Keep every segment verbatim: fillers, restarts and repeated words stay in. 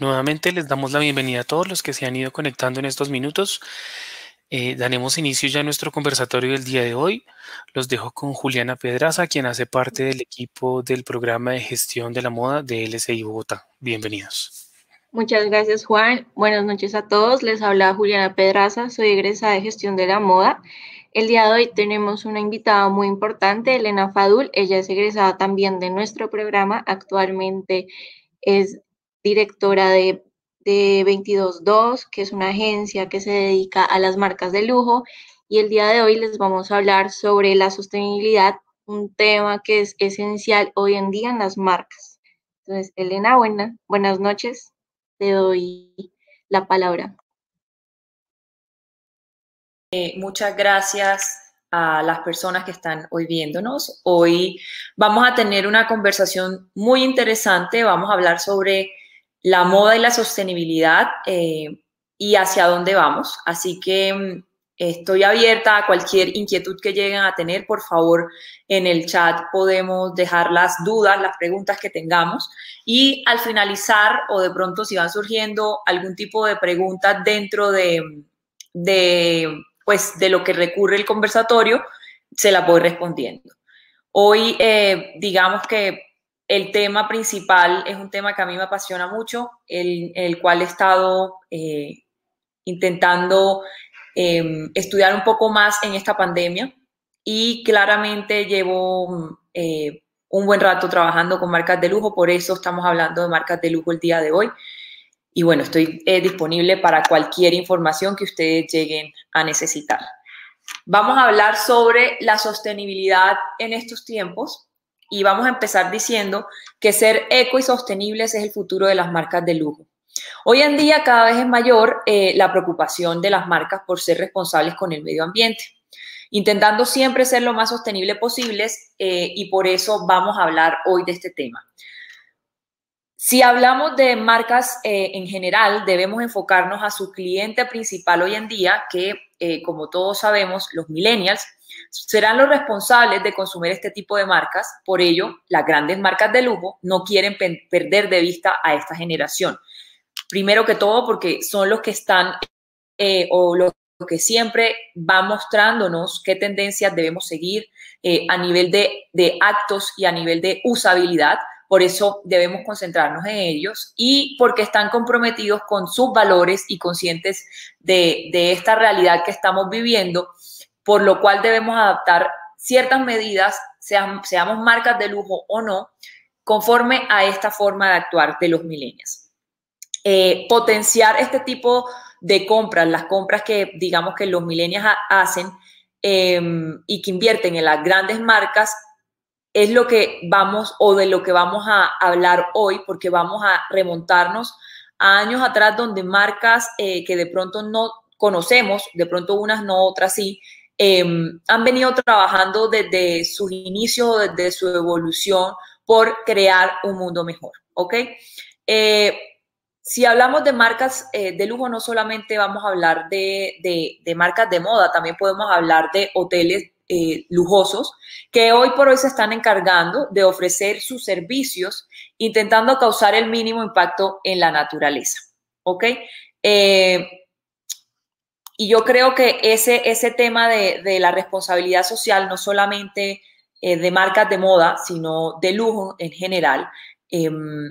Nuevamente les damos la bienvenida a todos los que se han ido conectando en estos minutos. Eh, daremos inicio ya a nuestro conversatorio del día de hoy. Los dejo con Juliana Pedraza, quien hace parte del equipo del programa de gestión de la moda de L S I Bogotá. Bienvenidos. Muchas gracias, Juan. Buenas noches a todos. Les habla Juliana Pedraza, soy egresada de gestión de la moda. El día de hoy tenemos una invitada muy importante, Elena Fadul. Ella es egresada también de nuestro programa. Actualmente es directora de, de veintidós dos, que es una agencia que se dedica a las marcas de lujo. Y el día de hoy les vamos a hablar sobre la sostenibilidad, un tema que es esencial hoy en día en las marcas. Entonces, Elena, buena, buenas noches. Te doy la palabra. Eh, muchas gracias a las personas que están hoy viéndonos. Hoy vamos a tener una conversación muy interesante. Vamos a hablar sobre la moda y la sostenibilidad eh, y hacia dónde vamos. Así que estoy abierta a cualquier inquietud que lleguen a tener. Por favor, en el chat podemos dejar las dudas, las preguntas que tengamos. Y al finalizar, o de pronto si van surgiendo algún tipo de preguntas dentro de, de, pues, de lo que recurre el conversatorio, se las voy respondiendo. Hoy, eh, digamos que el tema principal es un tema que a mí me apasiona mucho, el, el cual he estado eh, intentando eh, estudiar un poco más en esta pandemia y claramente llevo eh, un buen rato trabajando con marcas de lujo, por eso estamos hablando de marcas de lujo el día de hoy. Y bueno, estoy eh, disponible para cualquier información que ustedes lleguen a necesitar. Vamos a hablar sobre la sostenibilidad en estos tiempos y vamos a empezar diciendo que ser eco y sostenibles es el futuro de las marcas de lujo. Hoy en día cada vez es mayor eh, la preocupación de las marcas por ser responsables con el medio ambiente, intentando siempre ser lo más sostenible posibles eh, y por eso vamos a hablar hoy de este tema. Si hablamos de marcas eh, en general, debemos enfocarnos a su cliente principal hoy en día, que eh, como todos sabemos, los millennials serán los responsables de consumir este tipo de marcas. Por ello, las grandes marcas de lujo no quieren perder de vista a esta generación. Primero que todo porque son los que están eh, o los que siempre van mostrándonos qué tendencias debemos seguir eh, a nivel de, de actos y a nivel de usabilidad. Por eso debemos concentrarnos en ellos y porque están comprometidos con sus valores y conscientes de, de esta realidad que estamos viviendo, por lo cual debemos adaptar ciertas medidas, sean, seamos marcas de lujo o no, conforme a esta forma de actuar de los millennials. Eh, potenciar este tipo de compras, las compras que digamos que los millennials hacen eh, y que invierten en las grandes marcas, es lo que vamos o de lo que vamos a hablar hoy, porque vamos a remontarnos a años atrás donde marcas eh, que de pronto no conocemos, de pronto unas no, otras sí, eh, han venido trabajando desde sus inicios, desde su evolución por crear un mundo mejor, ¿ok? Eh, si hablamos de marcas eh, de lujo, no solamente vamos a hablar de, de, de marcas de moda, también podemos hablar de hoteles Eh, lujosos que hoy por hoy se están encargando de ofrecer sus servicios intentando causar el mínimo impacto en la naturaleza, ¿ok? Eh, y yo creo que ese, ese tema de, de la responsabilidad social, no solamente eh, de marcas de moda, sino de lujo en general, eh,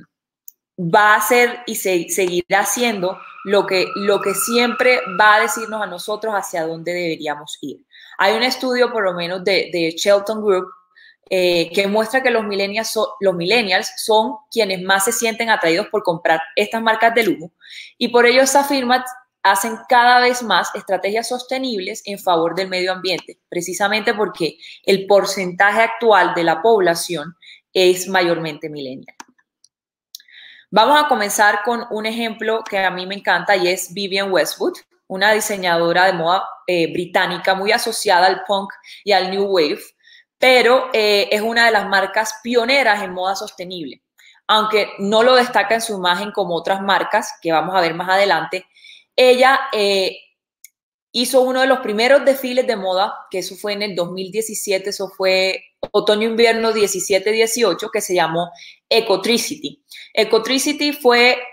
va a ser y se, seguirá siendo lo que, lo que siempre va a decirnos a nosotros hacia dónde deberíamos ir. Hay un estudio, por lo menos, de, de Shelton Group eh, que muestra que los millennials, so, los millennials son quienes más se sienten atraídos por comprar estas marcas de lujo y por ello estas firmas hacen cada vez más estrategias sostenibles en favor del medio ambiente, precisamente porque el porcentaje actual de la población es mayormente millennial. Vamos a comenzar con un ejemplo que a mí me encanta y es Vivienne Westwood, una diseñadora de moda eh, británica muy asociada al punk y al new wave, pero eh, es una de las marcas pioneras en moda sostenible. Aunque no lo destaca en su imagen como otras marcas, que vamos a ver más adelante, ella eh, hizo uno de los primeros desfiles de moda, que eso fue en el dos mil diecisiete, eso fue otoño-invierno diecisiete dieciocho, que se llamó Ecotricity. Ecotricity fue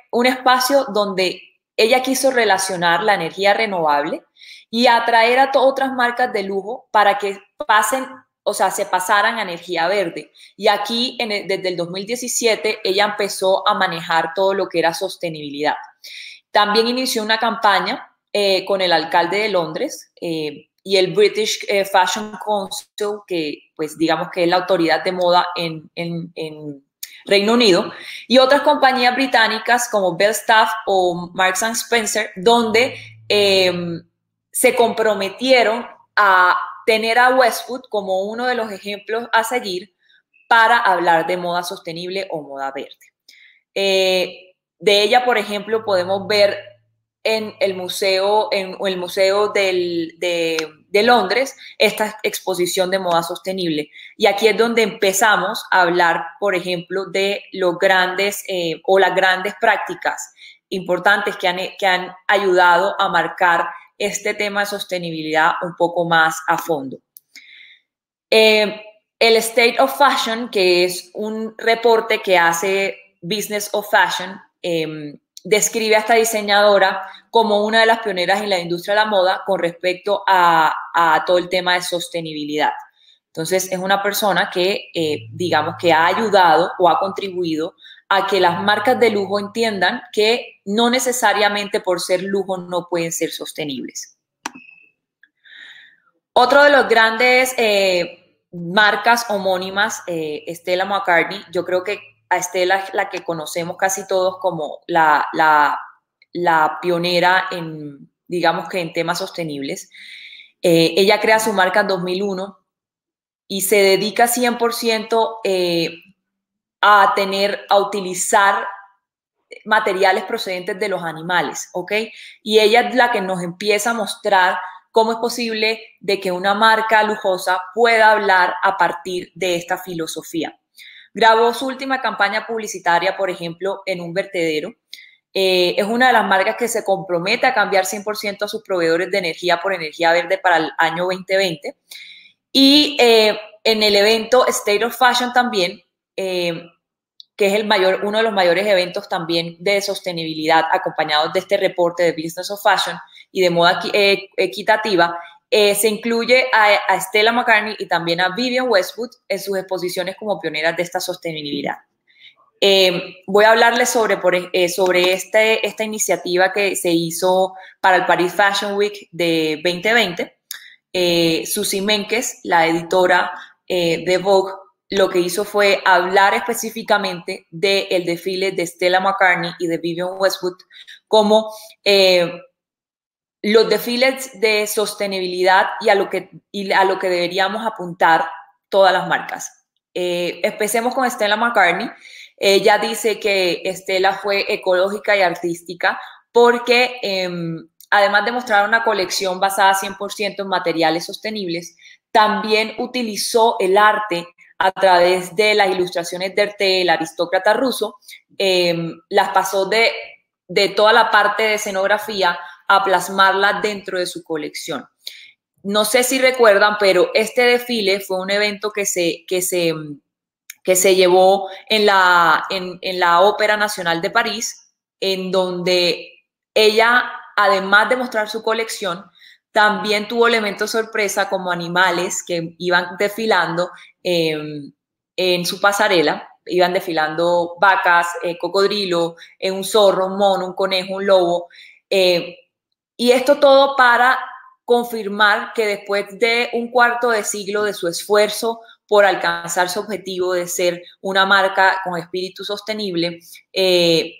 un espacio donde ella quiso relacionar la energía renovable y atraer a otras marcas de lujo para que pasen, o sea, se pasaran a energía verde. Y aquí, en el, desde el dos mil diecisiete, ella empezó a manejar todo lo que era sostenibilidad. También inició una campaña eh, con el alcalde de Londres eh, y el British eh, Fashion Council, que pues digamos que es la autoridad de moda en, en, en Reino Unido, y otras compañías británicas como Belstaff o Marks and Spencer, donde eh, se comprometieron a tener a Westwood como uno de los ejemplos a seguir para hablar de moda sostenible o moda verde. Eh, de ella, por ejemplo, podemos ver en el museo, en el museo del, de, de Londres, esta exposición de moda sostenible. Y aquí es donde empezamos a hablar, por ejemplo, de los grandes eh, o las grandes prácticas importantes que han, que han ayudado a marcar este tema de sostenibilidad un poco más a fondo. Eh, el State of Fashion, que es un reporte que hace Business of Fashion, eh, describe a esta diseñadora como una de las pioneras en la industria de la moda con respecto a, a todo el tema de sostenibilidad. Entonces, es una persona que, eh, digamos, que ha ayudado o ha contribuido a que las marcas de lujo entiendan que no necesariamente por ser lujo no pueden ser sostenibles. Otro de los grandes eh, marcas homónimas, eh, Stella McCartney, yo creo que a Stella es la que conocemos casi todos como la, la, la pionera en, digamos que en temas sostenibles. Eh, ella crea su marca en dos mil uno y se dedica cien por ciento eh, a tener, a utilizar materiales procedentes de los animales, ¿ok? Y ella es la que nos empieza a mostrar cómo es posible de que una marca lujosa pueda hablar a partir de esta filosofía. Grabó su última campaña publicitaria, por ejemplo, en un vertedero. Eh, es una de las marcas que se compromete a cambiar cien por ciento a sus proveedores de energía por energía verde para el año veinte veinte. Y eh, en el evento State of Fashion también, eh, que es el mayor, uno de los mayores eventos también de sostenibilidad, acompañados de este reporte de Business of Fashion y de moda eh, equitativa, eh, se incluye a, a Stella McCartney y también a Vivienne Westwood en sus exposiciones como pioneras de esta sostenibilidad. Eh, voy a hablarles sobre, por, eh, sobre este, esta iniciativa que se hizo para el Paris Fashion Week de veinte veinte. Eh, Susie Menkes, la editora eh, de Vogue, lo que hizo fue hablar específicamente del desfile de Stella McCartney y de Vivienne Westwood como eh, los desfiles de sostenibilidad y a lo que, y a lo que deberíamos apuntar todas las marcas. Eh, empecemos con Stella McCartney. Ella dice que Stella fue ecológica y artística porque eh, además de mostrar una colección basada cien por ciento en materiales sostenibles, también utilizó el arte a través de las ilustraciones de Arte, el aristócrata ruso, eh, las pasó de, de toda la parte de escenografía a plasmarla dentro de su colección. No sé si recuerdan, pero este desfile fue un evento que se, que se, que se llevó en la, en, en la Ópera Nacional de París, en donde ella, además de mostrar su colección, también tuvo elementos sorpresa como animales que iban desfilando eh, en su pasarela. Iban desfilando vacas, eh, cocodrilo, eh, un zorro, un mono, un conejo, un lobo. Eh, y esto todo para confirmar que después de un cuarto de siglo de su esfuerzo por alcanzar su objetivo de ser una marca con espíritu sostenible, eh,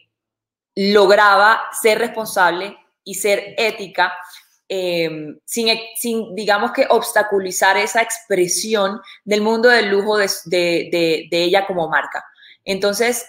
lograba ser responsable y ser ética eh, sin, sin, digamos que, obstaculizar esa expresión del mundo del lujo de, de, de, de ella como marca. Entonces,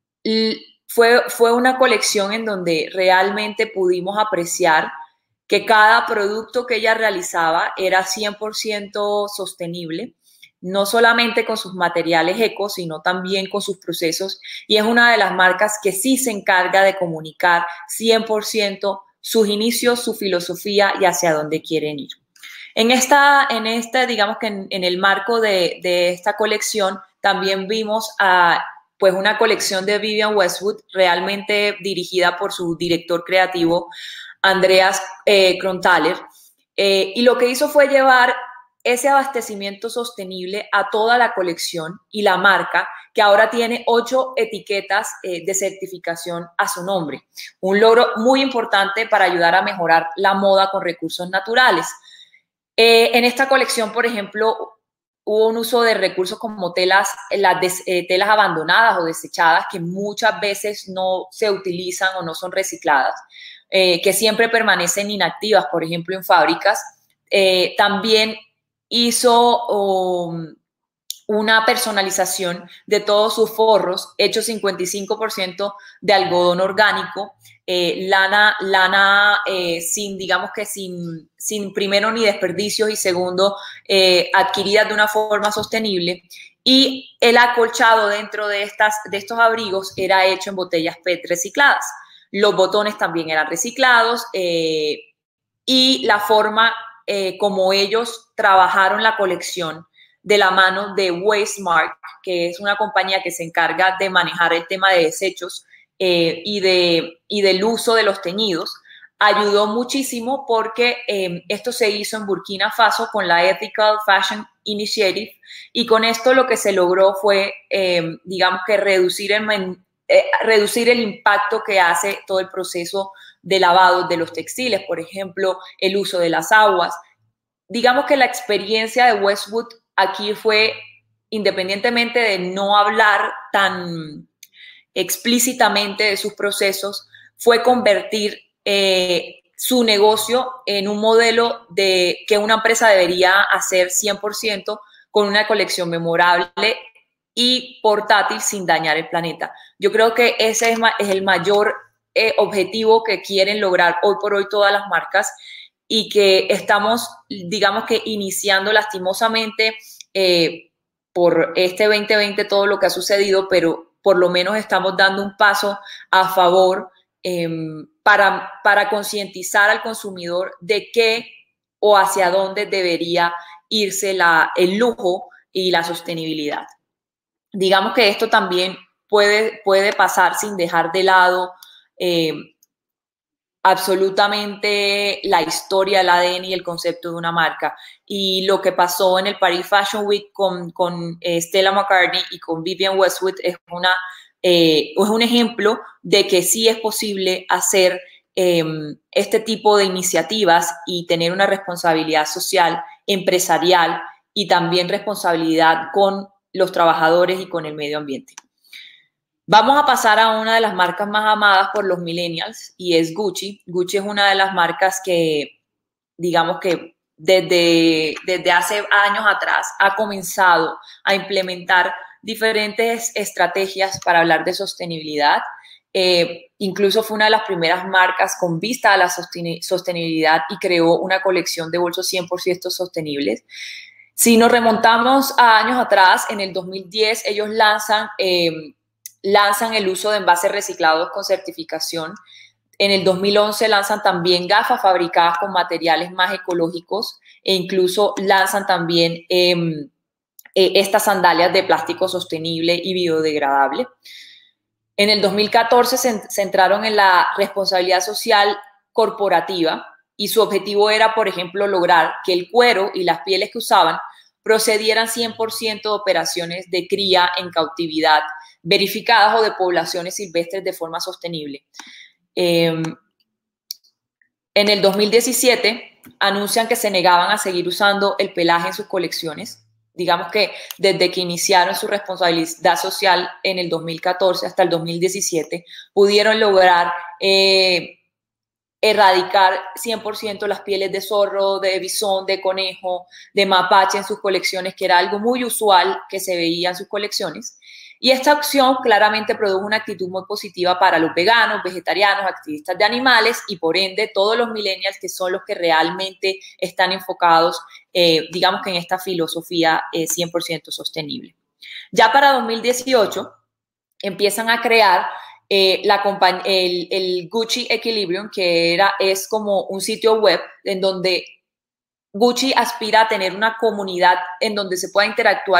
fue, fue una colección en donde realmente pudimos apreciar que cada producto que ella realizaba era cien por ciento sostenible, no solamente con sus materiales ecos, sino también con sus procesos, y es una de las marcas que sí se encarga de comunicar cien por ciento sus inicios, su filosofía y hacia dónde quieren ir. En esta, en este, digamos que en, en el marco de, de esta colección, también vimos a, pues una colección de Vivienne Westwood, realmente dirigida por su director creativo, Andreas eh, Kronthaler. Eh, y lo que hizo fue llevar ese abastecimiento sostenible a toda la colección y la marca, que ahora tiene ocho etiquetas eh, de certificación a su nombre. Un logro muy importante para ayudar a mejorar la moda con recursos naturales. Eh, en esta colección, por ejemplo, hubo un uso de recursos como telas, las des, eh, telas abandonadas o desechadas que muchas veces no se utilizan o no son recicladas, eh, que siempre permanecen inactivas, por ejemplo, en fábricas. Eh, también hizo um, una personalización de todos sus forros, hecho cincuenta y cinco por ciento de algodón orgánico, eh, lana, lana eh, sin, digamos que sin, sin primero ni desperdicios y segundo, eh, adquiridas de una forma sostenible. Y el acolchado dentro de, estas, de estos abrigos era hecho en botellas P E T recicladas. Los botones también eran reciclados eh, y la forma eh, como ellos trabajaron la colección de la mano de WasteMark, que es una compañía que se encarga de manejar el tema de desechos eh, y, de, y del uso de los teñidos, ayudó muchísimo porque eh, esto se hizo en Burkina Faso con la Ethical Fashion Initiative, y con esto lo que se logró fue, eh, digamos que reducir el, eh, reducir el impacto que hace todo el proceso de lavado de los textiles, por ejemplo, el uso de las aguas. Digamos que la experiencia de Westwood aquí fue, independientemente de no hablar tan explícitamente de sus procesos, fue convertir eh, su negocio en un modelo de que una empresa debería hacer cien por ciento con una colección memorable y portátil sin dañar el planeta. Yo creo que ese es, es el mayor eh, objetivo que quieren lograr hoy por hoy todas las marcas, y que estamos, digamos que iniciando lastimosamente eh, por este veinte veinte todo lo que ha sucedido, pero por lo menos estamos dando un paso a favor eh, para, para concientizar al consumidor de qué o hacia dónde debería irse la, el lujo y la sostenibilidad. Digamos que esto también puede, puede pasar sin dejar de lado eh, absolutamente la historia, el A D N y el concepto de una marca. Y lo que pasó en el Paris Fashion Week con, con eh, Stella McCartney y con Vivienne Westwood es, una, eh, es un ejemplo de que sí es posible hacer eh, este tipo de iniciativas y tener una responsabilidad social, empresarial y también responsabilidad con los trabajadores y con el medio ambiente. Vamos a pasar a una de las marcas más amadas por los millennials, y es Gucci. Gucci es una de las marcas que, digamos que desde, desde hace años atrás ha comenzado a implementar diferentes estrategias para hablar de sostenibilidad. Eh, incluso fue una de las primeras marcas con vista a la sostenibilidad y creó una colección de bolsos cien por ciento sostenibles. Si nos remontamos a años atrás, en el dos mil diez ellos lanzan... Eh, lanzan el uso de envases reciclados con certificación. En el dos mil once lanzan también gafas fabricadas con materiales más ecológicos, e incluso lanzan también eh, eh, estas sandalias de plástico sostenible y biodegradable. En el dos mil catorce se centraron en la responsabilidad social corporativa, y su objetivo era, por ejemplo, lograr que el cuero y las pieles que usaban procedieran cien por ciento de operaciones de cría en cautividad verificadas o de poblaciones silvestres de forma sostenible. Eh, en el dos mil diecisiete anuncian que se negaban a seguir usando el pelaje en sus colecciones. Digamos que desde que iniciaron su responsabilidad social en el dos mil catorce hasta el dos mil diecisiete, pudieron lograr eh, erradicar cien por ciento las pieles de zorro, de bisón, de conejo, de mapache en sus colecciones, que era algo muy usual que se veía en sus colecciones. Y esta acción claramente produjo una actitud muy positiva para los veganos, vegetarianos, activistas de animales y por ende todos los millennials, que son los que realmente están enfocados, eh, digamos que en esta filosofía eh, cien por ciento sostenible. Ya para dos mil dieciocho empiezan a crear eh, la el, el Gucci Equilibrium, que era, es como un sitio web en donde Gucci aspira a tener una comunidad en donde se pueda interactuar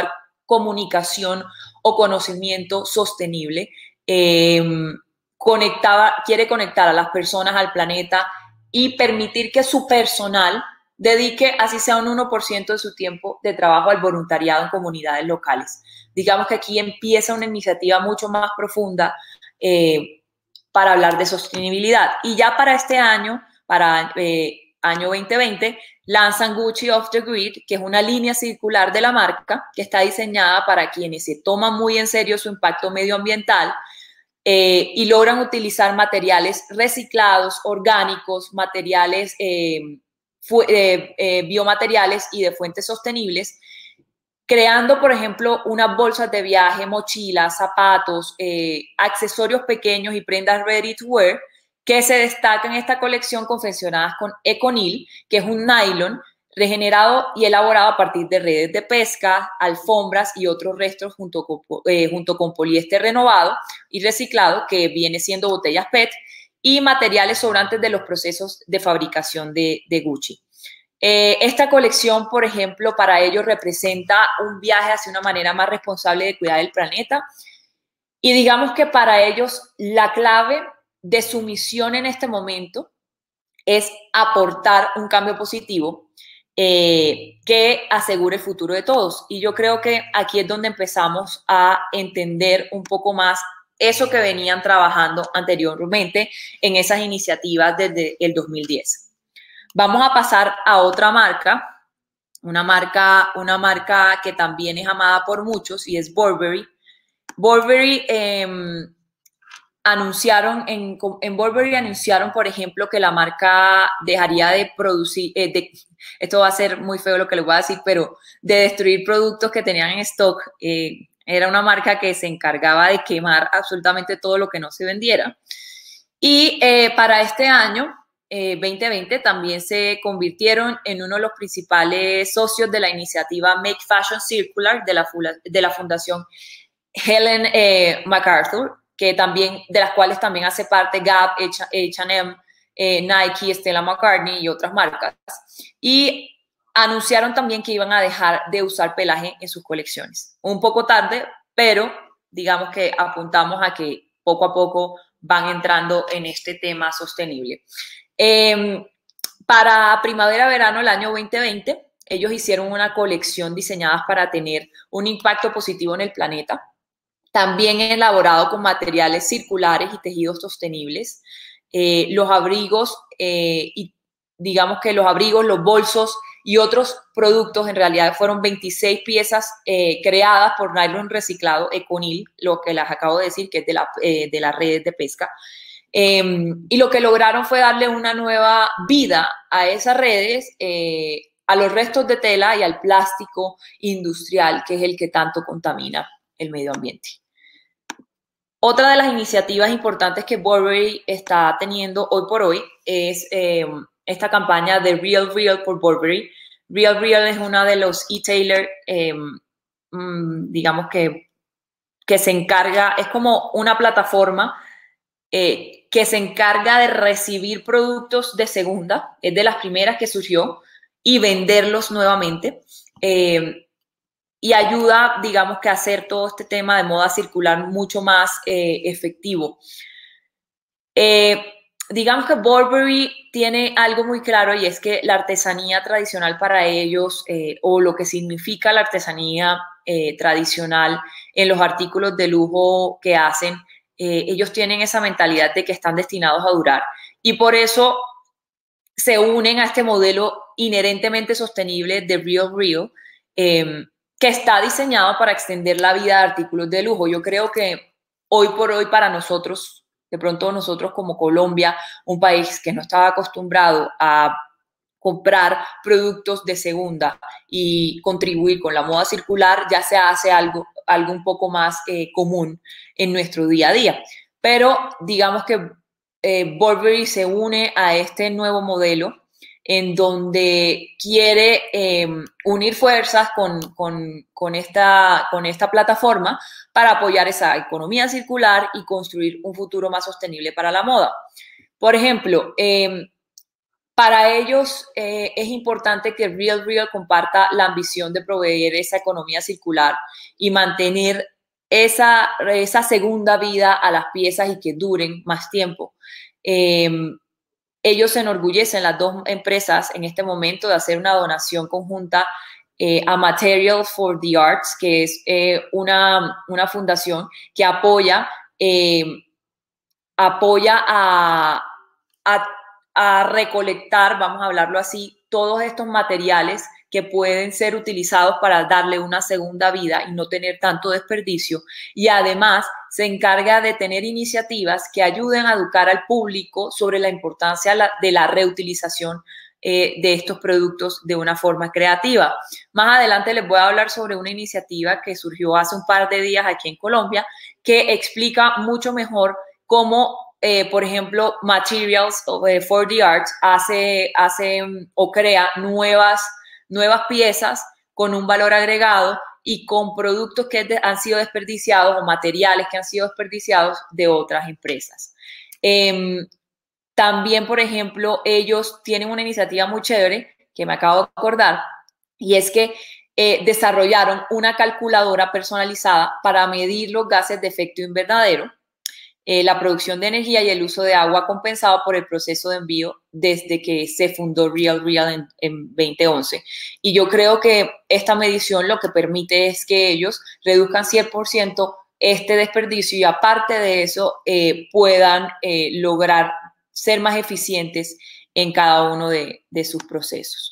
comunicación o conocimiento sostenible. Eh, conectaba, quiere conectar a las personas al planeta y permitir que su personal dedique así sea un uno por ciento de su tiempo de trabajo al voluntariado en comunidades locales. Digamos que aquí empieza una iniciativa mucho más profunda eh, para hablar de sostenibilidad. Y ya para este año, para eh, año veinte veinte, lanzan Gucci Off the Grid, que es una línea circular de la marca que está diseñada para quienes se toman muy en serio su impacto medioambiental eh, y logran utilizar materiales reciclados, orgánicos, materiales, eh, eh, eh, biomateriales y de fuentes sostenibles, creando, por ejemplo, unas bolsas de viaje, mochilas, zapatos, eh, accesorios pequeños y prendas ready to wear que se destacan en esta colección confeccionadas con Econil, que es un nylon regenerado y elaborado a partir de redes de pesca, alfombras y otros restos junto con, eh, junto con poliéster renovado y reciclado, que viene siendo botellas P E T, y materiales sobrantes de los procesos de fabricación de, de Gucci. Eh, esta colección, por ejemplo, para ellos representa un viaje hacia una manera más responsable de cuidar el planeta, y digamos que para ellos la clave de su misión en este momento es aportar un cambio positivo eh, que asegure el futuro de todos. Y yo creo que aquí es donde empezamos a entender un poco más eso que venían trabajando anteriormente en esas iniciativas desde el dos mil diez. Vamos a pasar a otra marca, una marca, una marca que también es amada por muchos, y es Burberry. Burberry eh, anunciaron, en, en Burberry anunciaron, por ejemplo, que la marca dejaría de producir, eh, de, esto va a ser muy feo lo que les voy a decir, pero de destruir productos que tenían en stock. Eh, era una marca que se encargaba de quemar absolutamente todo lo que no se vendiera. Y eh, para este año, eh, veinte veinte, también se convirtieron en uno de los principales socios de la iniciativa Make Fashion Circular de la, de la Fundación Helen eh, MacArthur, que también, de las cuales también hace parte Gap, H and M, eh, Nike, Stella McCartney y otras marcas. Y anunciaron también que iban a dejar de usar pelaje en sus colecciones. Un poco tarde, pero digamos que apuntamos a que poco a poco van entrando en este tema sostenible. Eh, para primavera-verano del año veinte veinte, ellos hicieron una colección diseñada para tener un impacto positivo en el planeta, también elaborado con materiales circulares y tejidos sostenibles. Eh, los abrigos, eh, y digamos que los abrigos, los bolsos y otros productos, en realidad fueron veintiséis piezas eh, creadas por nylon reciclado Econil, lo que les acabo de decir, que es de, la, eh, de las redes de pesca. Eh, y lo que lograron fue darle una nueva vida a esas redes, eh, a los restos de tela y al plástico industrial, que es el que tanto contamina el medio ambiente. Otra de las iniciativas importantes que Burberry está teniendo hoy por hoy es eh, esta campaña de Real Real por Burberry. Real Real es una de los e-tailers, eh, mmm, digamos que, que se encarga, es como una plataforma eh, que se encarga de recibir productos de segunda, es de las primeras que surgió, y venderlos nuevamente. Eh, y ayuda, digamos, que a hacer todo este tema de moda circular mucho más eh, efectivo. Eh, digamos que Burberry tiene algo muy claro, y es que la artesanía tradicional para ellos, eh, o lo que significa la artesanía eh, tradicional en los artículos de lujo que hacen, eh, ellos tienen esa mentalidad de que están destinados a durar. Y por eso se unen a este modelo inherentemente sostenible de Real Real, eh, que está diseñado para extender la vida de artículos de lujo. Yo creo que hoy por hoy para nosotros, de pronto nosotros como Colombia, un país que no estaba acostumbrado a comprar productos de segunda y contribuir con la moda circular, ya se hace algo, algo un poco más eh, común en nuestro día a día. Pero digamos que eh, Burberry se une a este nuevo modelo en donde quiere eh, unir fuerzas con, con, con, esta, con esta plataforma para apoyar esa economía circular y construir un futuro más sostenible para la moda. Por ejemplo, eh, para ellos eh, es importante que Real Real comparta la ambición de proveer esa economía circular y mantener esa, esa segunda vida a las piezas y que duren más tiempo. Eh, ellos se enorgullecen, las dos empresas, en este momento de hacer una donación conjunta eh, a Material for the Arts, que es eh, una, una fundación que apoya, eh, apoya a, a a recolectar, vamos a hablarlo así, todos estos materiales que pueden ser utilizados para darle una segunda vida y no tener tanto desperdicio. Y además se encarga de tener iniciativas que ayuden a educar al público sobre la importancia de la reutilización eh, de estos productos de una forma creativa. Más adelante les voy a hablar sobre una iniciativa que surgió hace un par de días aquí en Colombia que explica mucho mejor cómo Eh, por ejemplo, Materials for the Arts hace, hace o crea nuevas, nuevas piezas con un valor agregado y con productos que de, han sido desperdiciados o materiales que han sido desperdiciados de otras empresas. Eh, también, por ejemplo, ellos tienen una iniciativa muy chévere que me acabo de acordar y es que eh, desarrollaron una calculadora personalizada para medir los gases de efecto invernadero, Eh, la producción de energía y el uso de agua compensado por el proceso de envío desde que se fundó Real Real en, en veinte once. Y yo creo que esta medición lo que permite es que ellos reduzcan cien por ciento este desperdicio y aparte de eso eh, puedan eh, lograr ser más eficientes en cada uno de, de sus procesos.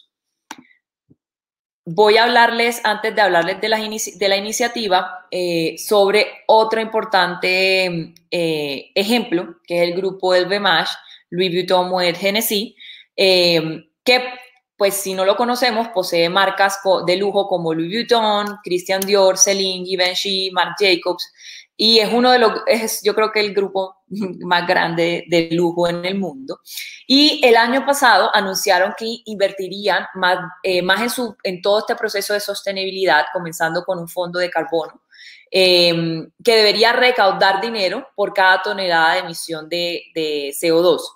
Voy a hablarles, antes de hablarles de la, de la iniciativa, eh, sobre otro importante eh, ejemplo, que es el grupo L V M H, Louis Vuitton Moet Hennessy, eh, que, pues, si no lo conocemos, posee marcas de lujo como Louis Vuitton, Christian Dior, Celine, Givenchy, Marc Jacobs, y es uno de los, es, yo creo que el grupo más grande de lujo en el mundo. Y el año pasado anunciaron que invertirían más, eh, más en, su, en todo este proceso de sostenibilidad, comenzando con un fondo de carbono, eh, que debería recaudar dinero por cada tonelada de emisión de, de C O dos.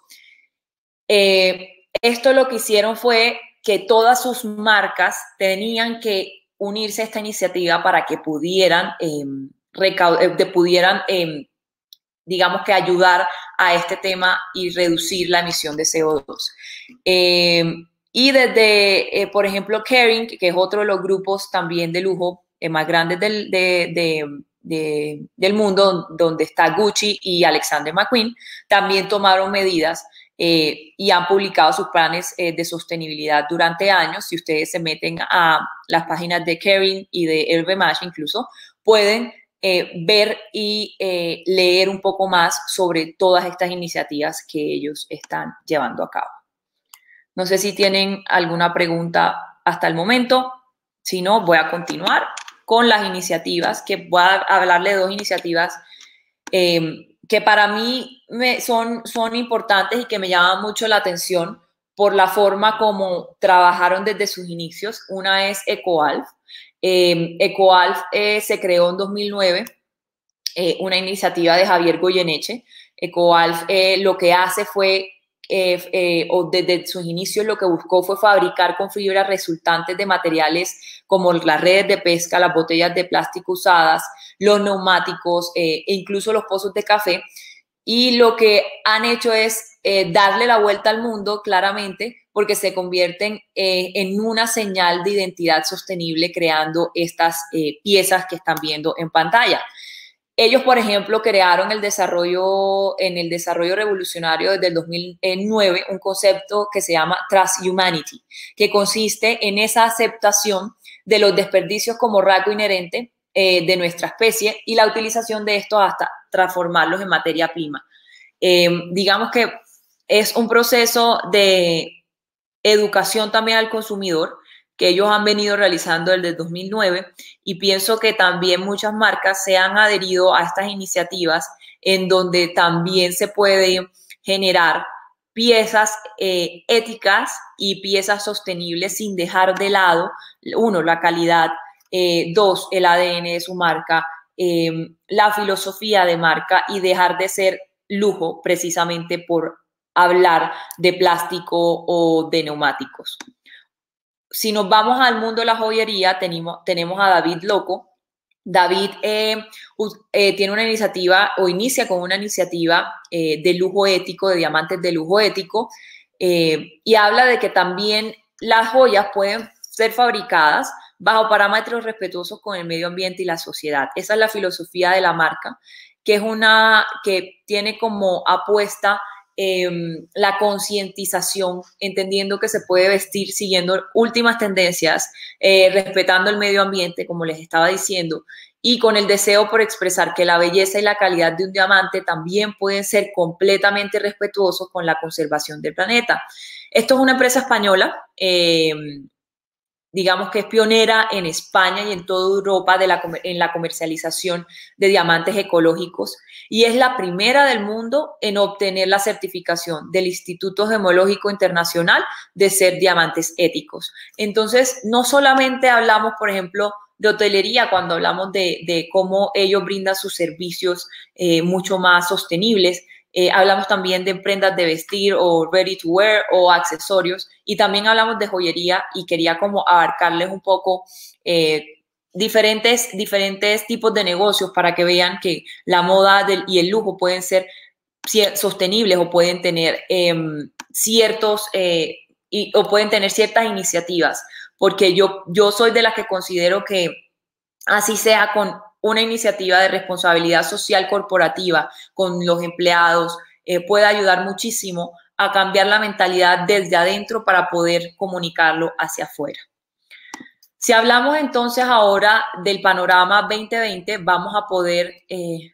Eh, esto lo que hicieron fue que todas sus marcas tenían que unirse a esta iniciativa para que pudieran, eh, recaudar, pudieran eh, digamos que ayudar a este tema y reducir la emisión de C O dos. Eh, y desde, eh, por ejemplo, Kering, que es otro de los grupos también de lujo eh, más grandes del, de, de, de, del mundo, donde está Gucci y Alexander McQueen, también tomaron medidas eh, y han publicado sus planes eh, de sostenibilidad durante años. Si ustedes se meten a las páginas de Kering y de L V M H incluso, pueden Eh, ver y eh, leer un poco más sobre todas estas iniciativas que ellos están llevando a cabo. No sé si tienen alguna pregunta hasta el momento. Si no, voy a continuar con las iniciativas, que voy a hablarle de dos iniciativas eh, que para mí me, son, son importantes y que me llaman mucho la atención por la forma como trabajaron desde sus inicios. Una es EcoAlf. Eh, EcoAlf eh, se creó en dos mil nueve, eh, una iniciativa de Javier Goyeneche. EcoAlf eh, lo que hace fue, eh, eh, o desde sus inicios lo que buscó fue fabricar con fibras resultantes de materiales como las redes de pesca, las botellas de plástico usadas, los neumáticos eh, e incluso los pozos de café. Y lo que han hecho es eh, darle la vuelta al mundo claramente, porque se convierten eh, en una señal de identidad sostenible creando estas eh, piezas que están viendo en pantalla. Ellos, por ejemplo, crearon el desarrollo, en el desarrollo revolucionario desde el dos mil nueve un concepto que se llama Transhumanity, que consiste en esa aceptación de los desperdicios como rasgo inherente eh, de nuestra especie y la utilización de estos hasta transformarlos en materia prima. Eh, digamos que es un proceso de educación también al consumidor que ellos han venido realizando desde el dos mil nueve y pienso que también muchas marcas se han adherido a estas iniciativas en donde también se puede generar piezas eh, éticas y piezas sostenibles sin dejar de lado, uno, la calidad, eh, dos, el A D N de su marca, eh, la filosofía de marca y dejar de ser lujo precisamente por hablar de plástico o de neumáticos. Si nos vamos al mundo de la joyería, tenemos, tenemos a David Loco. David eh, eh, tiene una iniciativa o inicia con una iniciativa eh, de lujo ético, de diamantes de lujo ético, eh, y habla de que también las joyas pueden ser fabricadas bajo parámetros respetuosos con el medio ambiente y la sociedad. Esa es la filosofía de la marca, que es una que tiene como apuesta eh, la concientización, entendiendo que se puede vestir siguiendo últimas tendencias, eh, respetando el medio ambiente, como les estaba diciendo, y con el deseo por expresar que la belleza y la calidad de un diamante también pueden ser completamente respetuosos con la conservación del planeta. Esto es una empresa española, eh, digamos que es pionera en España y en toda Europa de la, en la comercialización de diamantes ecológicos, y es la primera del mundo en obtener la certificación del Instituto Gemológico Internacional de ser diamantes éticos. Entonces, no solamente hablamos, por ejemplo, de hotelería cuando hablamos de, de cómo ellos brindan sus servicios eh, mucho más sostenibles. Eh, hablamos también de prendas de vestir o ready to wear o accesorios, y también hablamos de joyería, y quería como abarcarles un poco eh, diferentes, diferentes tipos de negocios para que vean que la moda del, y el lujo pueden ser sostenibles o pueden tener eh, ciertos eh, y, o pueden tener ciertas iniciativas, porque yo, yo soy de las que considero que así sea con una iniciativa de responsabilidad social corporativa con los empleados, eh, puede ayudar muchísimo a cambiar la mentalidad desde adentro para poder comunicarlo hacia afuera. Si hablamos entonces ahora del panorama veinte veinte, vamos a poder, eh,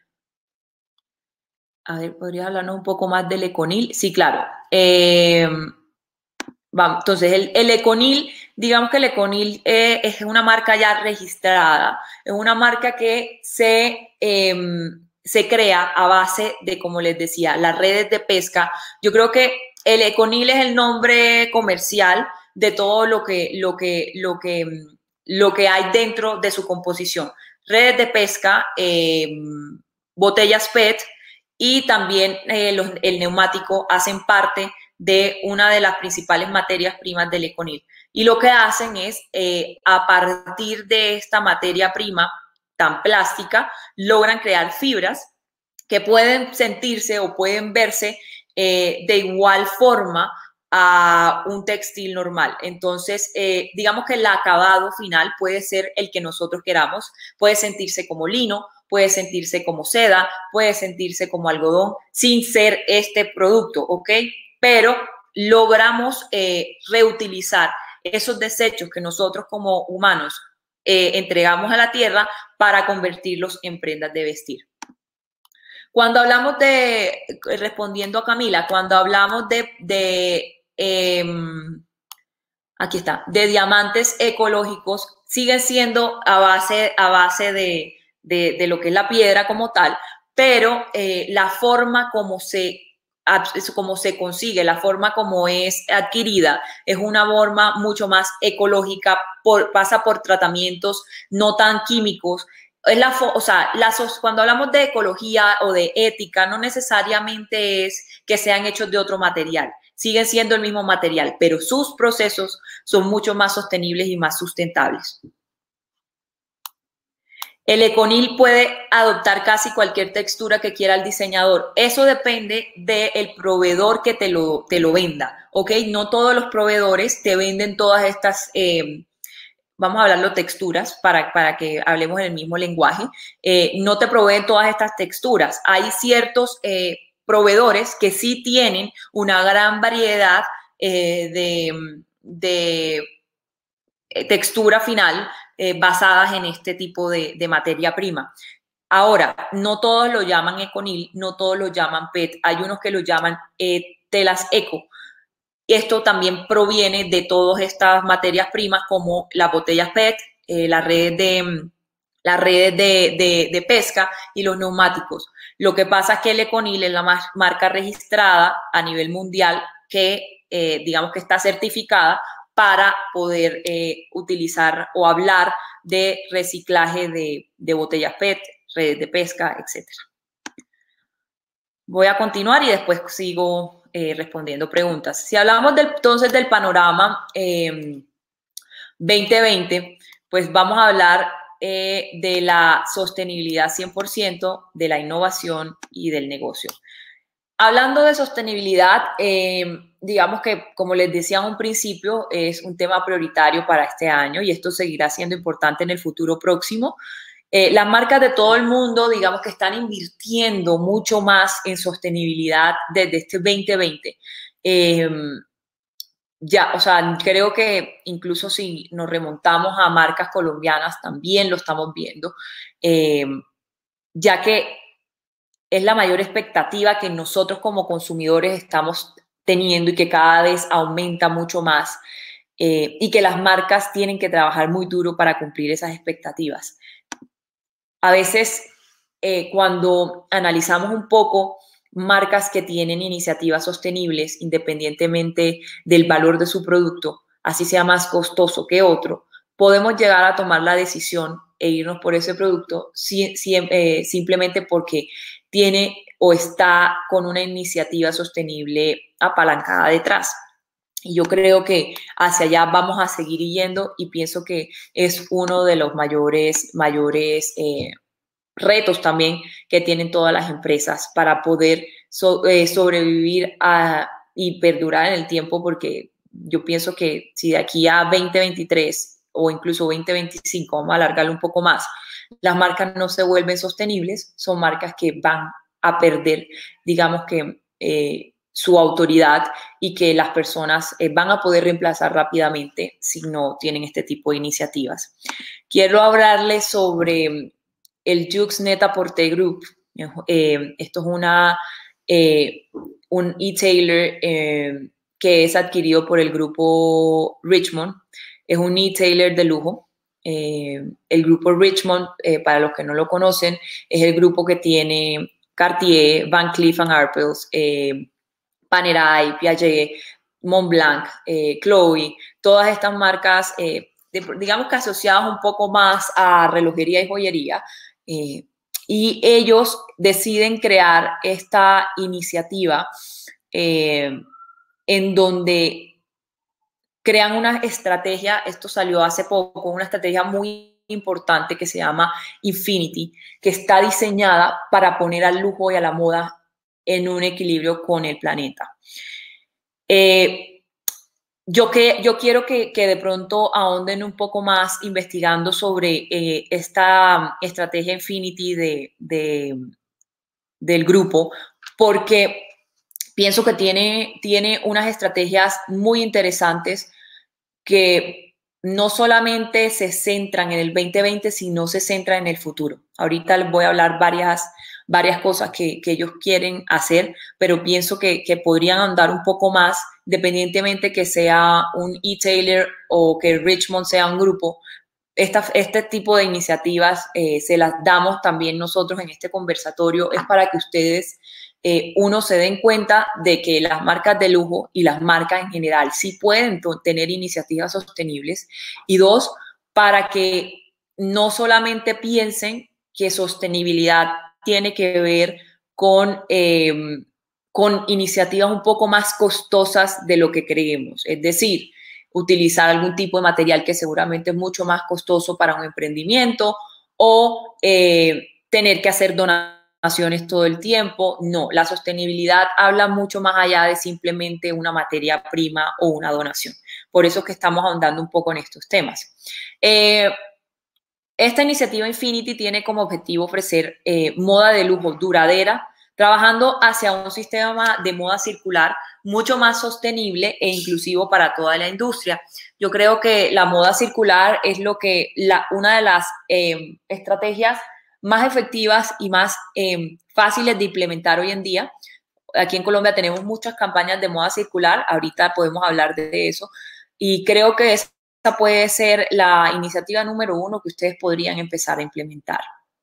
a ver, ¿podrías hablarnos un poco más del Econil? Sí, claro. Eh, vamos, entonces, el, el Econil, digamos que el Econil eh, es una marca ya registrada, es una marca que se, eh, se crea a base de, como les decía, las redes de pesca. Yo creo que el Econil es el nombre comercial de todo lo que, lo que, lo que, lo que hay dentro de su composición. Redes de pesca, eh, botellas P E T y también eh, los, el neumático hacen parte de una de las principales materias primas del Econil. Y lo que hacen es, eh, a partir de esta materia prima tan plástica, logran crear fibras que pueden sentirse o pueden verse eh, de igual forma a un textil normal. Entonces, eh, digamos que el acabado final puede ser el que nosotros queramos, puede sentirse como lino, puede sentirse como seda, puede sentirse como algodón, sin ser este producto, ¿ok? Pero logramos eh, reutilizar esos desechos que nosotros como humanos eh, entregamos a la tierra para convertirlos en prendas de vestir. Cuando hablamos de, respondiendo a Camila, cuando hablamos de, de eh, aquí está, de diamantes ecológicos, siguen siendo a base, a base de, de, de lo que es la piedra como tal, pero eh, la forma como se como se consigue, la forma como es adquirida, es una forma mucho más ecológica, por, pasa por tratamientos no tan químicos. Es la, o sea, la, cuando hablamos de ecología o de ética, no necesariamente es que sean hechos de otro material, siguen siendo el mismo material, pero sus procesos son mucho más sostenibles y más sustentables. El Econil puede adoptar casi cualquier textura que quiera el diseñador. Eso depende del proveedor que te lo, te lo venda, ¿ok? No todos los proveedores te venden todas estas, eh, vamos a hablarlo texturas para, para que hablemos en el mismo lenguaje. Eh, no te proveen todas estas texturas. Hay ciertos eh, proveedores que sí tienen una gran variedad eh, de, de textura final eh, basadas en este tipo de, de materia prima. Ahora, no todos lo llaman Econil, no todos lo llaman P E T, hay unos que lo llaman eh, telas eco. Esto también proviene de todas estas materias primas como las botellas P E T, eh, las redes, de, las redes de, de, de pesca y los neumáticos. Lo que pasa es que el Econil es la marca registrada a nivel mundial que, eh, digamos que está certificada para poder eh, utilizar o hablar de reciclaje de, de botellas P E T, redes de pesca, etcétera. Voy a continuar y después sigo eh, respondiendo preguntas. Si hablamos del, entonces del panorama eh, veinte veinte, pues vamos a hablar eh, de la sostenibilidad cien por ciento, de la innovación y del negocio. Hablando de sostenibilidad, eh, digamos que, como les decía en un principio, es un tema prioritario para este año y esto seguirá siendo importante en el futuro próximo. Eh, las marcas de todo el mundo, digamos que están invirtiendo mucho más en sostenibilidad desde este veinte veinte. Eh, ya, o sea, creo que incluso si nos remontamos a marcas colombianas, también lo estamos viendo, eh, ya que es la mayor expectativa que nosotros como consumidores estamos teniendo y que cada vez aumenta mucho más, eh, y que las marcas tienen que trabajar muy duro para cumplir esas expectativas. A veces, eh, cuando analizamos un poco marcas que tienen iniciativas sostenibles, independientemente del valor de su producto, así sea más costoso que otro, podemos llegar a tomar la decisión e irnos por ese producto si, si, eh, simplemente porque tiene o está con una iniciativa sostenible apalancada detrás. Y yo creo que hacia allá vamos a seguir yendo y pienso que es uno de los mayores, mayores eh, retos también que tienen todas las empresas para poder so, eh, sobrevivir a, y perdurar en el tiempo, porque yo pienso que si de aquí a veinte veintitrés o incluso veinte veinticinco, vamos a alargarlo un poco más, las marcas no se vuelven sostenibles, son marcas que van a perder, digamos que, eh, su autoridad y que las personas eh, van a poder reemplazar rápidamente si no tienen este tipo de iniciativas. Quiero hablarles sobre el Yux Net-a-Porter Group. Eh, esto es una, eh, un e-tailer eh, que es adquirido por el grupo Richemont. Es un e-tailer de lujo. Eh, el grupo Richemont, eh, para los que no lo conocen, es el grupo que tiene Cartier, Van Cleef and Arpels, eh, Panerai, Piaget, Montblanc, eh, Chloe, todas estas marcas, eh, de, digamos que asociadas un poco más a relojería y joyería, eh, y ellos deciden crear esta iniciativa eh, en donde crean una estrategia, esto salió hace poco, una estrategia muy importante que se llama Infinity, que está diseñada para poner al lujo y a la moda en un equilibrio con el planeta. Eh, yo, que, yo quiero que, que de pronto ahonden un poco más investigando sobre eh, esta estrategia Infinity de, de, del grupo, porque pienso que tiene, tiene unas estrategias muy interesantes que no solamente se centran en el veinte veinte, sino se centran en el futuro. Ahorita les voy a hablar varias, varias cosas que, que ellos quieren hacer, pero pienso que, que podrían andar un poco más, independientemente que sea un e-tailer o que Richemont sea un grupo. Esta, este tipo de iniciativas eh, se las damos también nosotros en este conversatorio, es para que ustedes, eh, uno, se den cuenta de que las marcas de lujo y las marcas en general sí pueden tener iniciativas sostenibles, y dos, para que no solamente piensen que sostenibilidad tiene que ver con, eh, con iniciativas un poco más costosas de lo que creemos, es decir, utilizar algún tipo de material que seguramente es mucho más costoso para un emprendimiento o eh, tener que hacer donaciones todo el tiempo. No, la sostenibilidad habla mucho más allá de simplemente una materia prima o una donación. Por eso es que estamos ahondando un poco en estos temas. Eh, esta iniciativa Infinity tiene como objetivo ofrecer eh, moda de lujo duradera, trabajando hacia un sistema de moda circular mucho más sostenible e inclusivo para toda la industria. Yo creo que la moda circular es lo que la, una de las eh, estrategias más efectivas y más eh, fáciles de implementar hoy en día. Aquí en Colombia tenemos muchas campañas de moda circular, ahorita podemos hablar de eso, y creo que esa puede ser la iniciativa número uno que ustedes podrían empezar a implementar.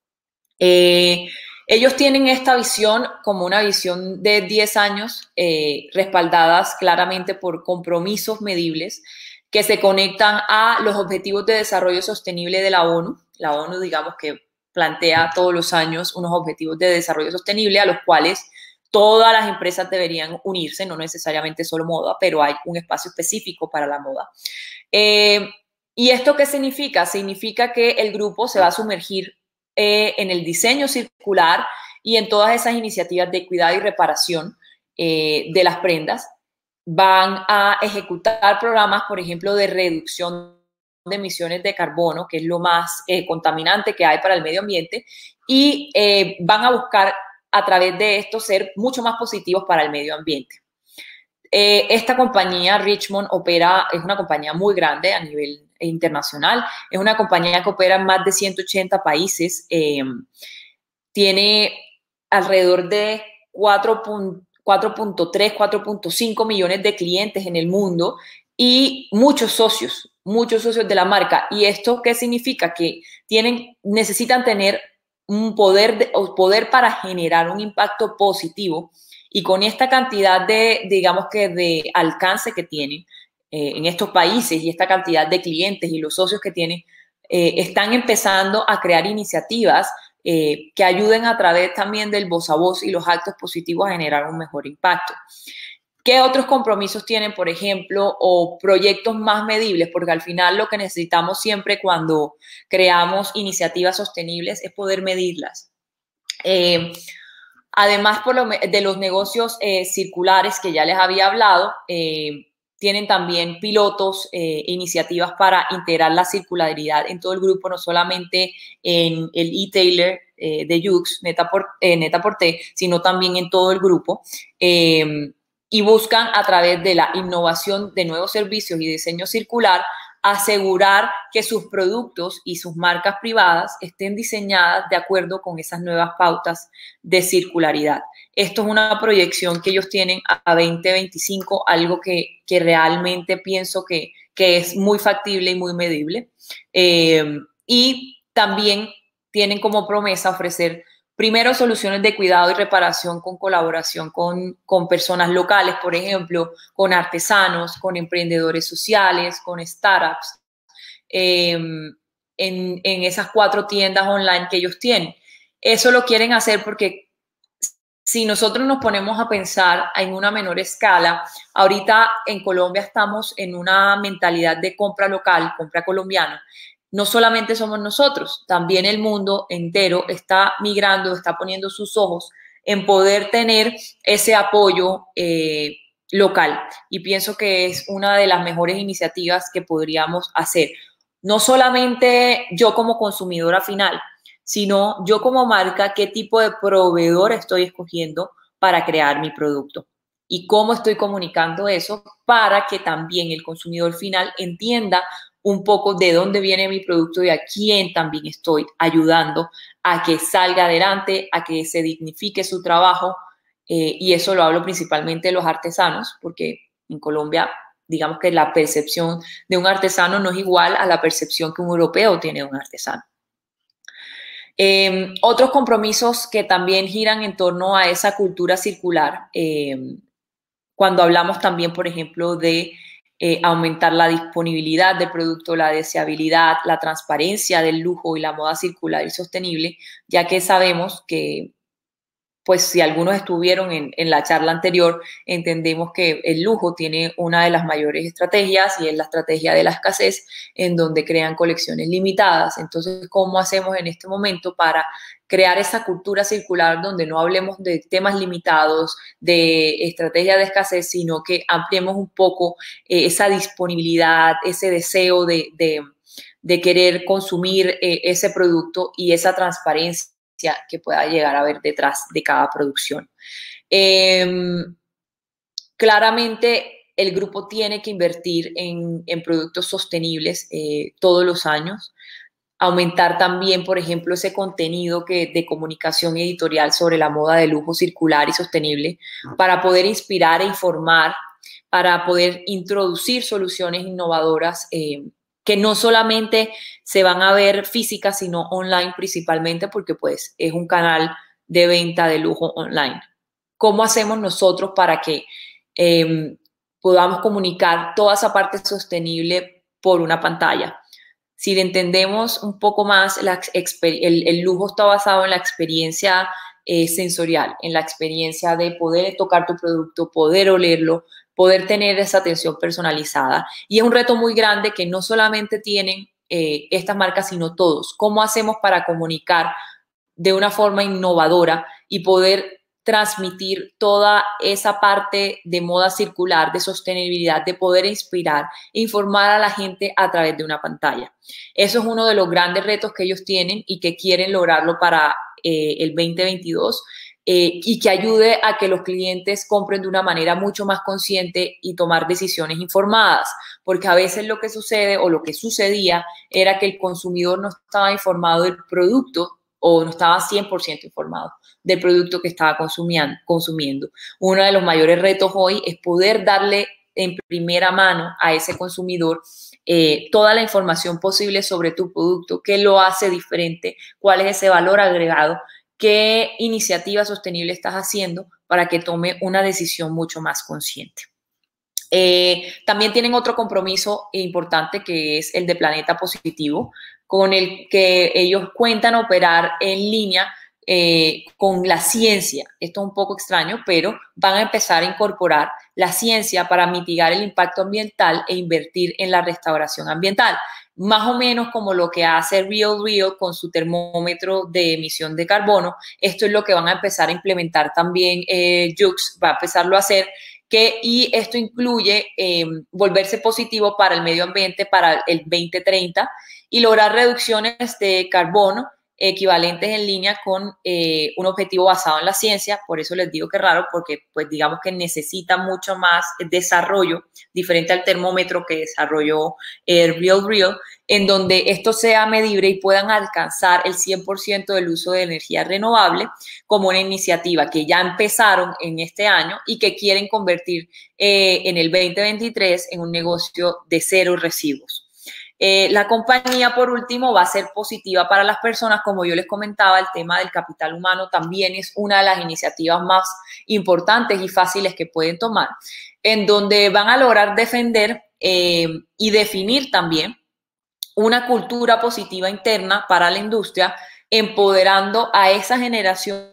Eh, Ellos tienen esta visión como una visión de diez años, eh, respaldadas claramente por compromisos medibles que se conectan a los Objetivos de Desarrollo Sostenible de la ONU. La ONU, digamos que plantea todos los años unos Objetivos de Desarrollo Sostenible a los cuales todas las empresas deberían unirse, no necesariamente solo moda, pero hay un espacio específico para la moda. Eh, ¿Y esto qué significa? Significa que el grupo se va a sumergir eh, en el diseño circular y en todas esas iniciativas de cuidado y reparación eh, de las prendas. Van a ejecutar programas, por ejemplo, de reducción de emisiones de carbono, que es lo más eh, contaminante que hay para el medio ambiente, y eh, van a buscar a través de esto ser mucho más positivos para el medio ambiente. Eh, esta compañía, Richmond, opera, es una compañía muy grande a nivel internacional, es una compañía que opera en más de ciento ochenta países, eh, tiene alrededor de cuatro punto tres, cuatro punto cinco millones de clientes en el mundo y muchos socios, muchos socios de la marca. ¿Y esto qué significa? Que tienen, necesitan tener un poder, de, poder para generar un impacto positivo, y con esta cantidad de, digamos que de alcance que tienen eh, en estos países y esta cantidad de clientes y los socios que tienen, eh, están empezando a crear iniciativas eh, que ayuden a través también del voz a voz y los actos positivos a generar un mejor impacto. ¿Qué otros compromisos tienen, por ejemplo, o proyectos más medibles? Porque al final lo que necesitamos siempre cuando creamos iniciativas sostenibles es poder medirlas. Eh, además, por lo, de los negocios eh, circulares que ya les había hablado, eh, tienen también pilotos, eh, iniciativas para integrar la circularidad en todo el grupo, no solamente en el e-tailer eh, de Yux, Net-a-Porter, eh, Net-a-Porter, sino también en todo el grupo. Eh, y buscan a través de la innovación de nuevos servicios y diseño circular asegurar que sus productos y sus marcas privadas estén diseñadas de acuerdo con esas nuevas pautas de circularidad. Esto es una proyección que ellos tienen a veinte veinticinco, algo que, que realmente pienso que, que es muy factible y muy medible. Eh, y también tienen como promesa ofrecer primero soluciones de cuidado y reparación con colaboración con, con personas locales, por ejemplo, con artesanos, con emprendedores sociales, con startups, eh, en, en esas cuatro tiendas online que ellos tienen. Eso lo quieren hacer porque si nosotros nos ponemos a pensar en una menor escala, ahorita en Colombia estamos en una mentalidad de compra local, compra colombiana. No solamente somos nosotros, también el mundo entero está migrando, está poniendo sus ojos en poder tener ese apoyo eh, local. Y pienso que es una de las mejores iniciativas que podríamos hacer. No solamente yo como consumidora final, sino yo como marca, qué tipo de proveedor estoy escogiendo para crear mi producto y cómo estoy comunicando eso para que también el consumidor final entienda un poco de dónde viene mi producto y a quién también estoy ayudando a que salga adelante, a que se dignifique su trabajo. Eh, y eso lo hablo principalmente de los artesanos, porque en Colombia, digamos que la percepción de un artesano no es igual a la percepción que un europeo tiene de un artesano. Eh, otros compromisos que también giran en torno a esa cultura circular, eh, cuando hablamos también, por ejemplo, de Eh, aumentar la disponibilidad del producto, la deseabilidad, la transparencia del lujo y la moda circular y sostenible, ya que sabemos que, pues si algunos estuvieron en, en la charla anterior, entendemos que el lujo tiene una de las mayores estrategias y es la estrategia de la escasez, en donde crean colecciones limitadas. Entonces, ¿cómo hacemos en este momento para crear esa cultura circular donde no hablemos de temas limitados, de estrategia de escasez, sino que ampliemos un poco eh, esa disponibilidad, ese deseo de, de, de querer consumir eh, ese producto y esa transparencia que pueda llegar a haber detrás de cada producción? Eh, claramente, el grupo tiene que invertir en, en productos sostenibles eh, todos los años. Aumentar también, por ejemplo, ese contenido que, de comunicación editorial sobre la moda de lujo circular y sostenible para poder inspirar e informar, para poder introducir soluciones innovadoras eh, que no solamente se van a ver físicas, sino online principalmente, porque pues es un canal de venta de lujo online. ¿Cómo hacemos nosotros para que eh, podamos comunicar toda esa parte sostenible por una pantalla? Si entendemos un poco más, la el, el lujo está basado en la experiencia eh, sensorial, en la experiencia de poder tocar tu producto, poder olerlo, poder tener esa atención personalizada. Y es un reto muy grande que no solamente tienen eh, estas marcas, sino todos. ¿Cómo hacemos para comunicar de una forma innovadora y poder transmitir toda esa parte de moda circular, de sostenibilidad, de poder inspirar e informar a la gente a través de una pantalla? Eso es uno de los grandes retos que ellos tienen y que quieren lograrlo para eh, el veinte veintidós. Eh, y que ayude a que los clientes compren de una manera mucho más consciente y tomar decisiones informadas, porque a veces lo que sucede o lo que sucedía era que el consumidor no estaba informado del producto o no estaba cien por ciento informado del producto que estaba consumiendo. Uno de los mayores retos hoy es poder darle en primera mano a ese consumidor eh, toda la información posible sobre tu producto, qué lo hace diferente, cuál es ese valor agregado, qué iniciativa sostenible estás haciendo para que tome una decisión mucho más consciente. Eh, también tienen otro compromiso importante que es el de Planeta Positivo, con el que ellos cuentan operar en línea eh, con la ciencia. Esto es un poco extraño, pero van a empezar a incorporar la ciencia para mitigar el impacto ambiental e invertir en la restauración ambiental. Más o menos como lo que hace Real Real con su termómetro de emisión de carbono. Esto es lo que van a empezar a implementar también eh, Yux, va a empezarlo a hacer, que, y esto incluye eh, volverse positivo para el medio ambiente para el veinte treinta y lograr reducciones de carbono equivalentes en línea con eh, un objetivo basado en la ciencia. Por eso les digo que es raro, porque pues digamos que necesita mucho más desarrollo, diferente al termómetro que desarrolló eh, Real Real, en donde esto sea medible y puedan alcanzar el cien por ciento del uso de energía renovable como una iniciativa que ya empezaron en este año y que quieren convertir eh, en el veinte veintitrés en un negocio de cero residuos. Eh, la compañía, por último, va a ser positiva para las personas. Como yo les comentaba, el tema del capital humano también es una de las iniciativas más importantes y fáciles que pueden tomar, en donde van a lograr defender eh, y definir también una cultura positiva interna para la industria, empoderando a esa generación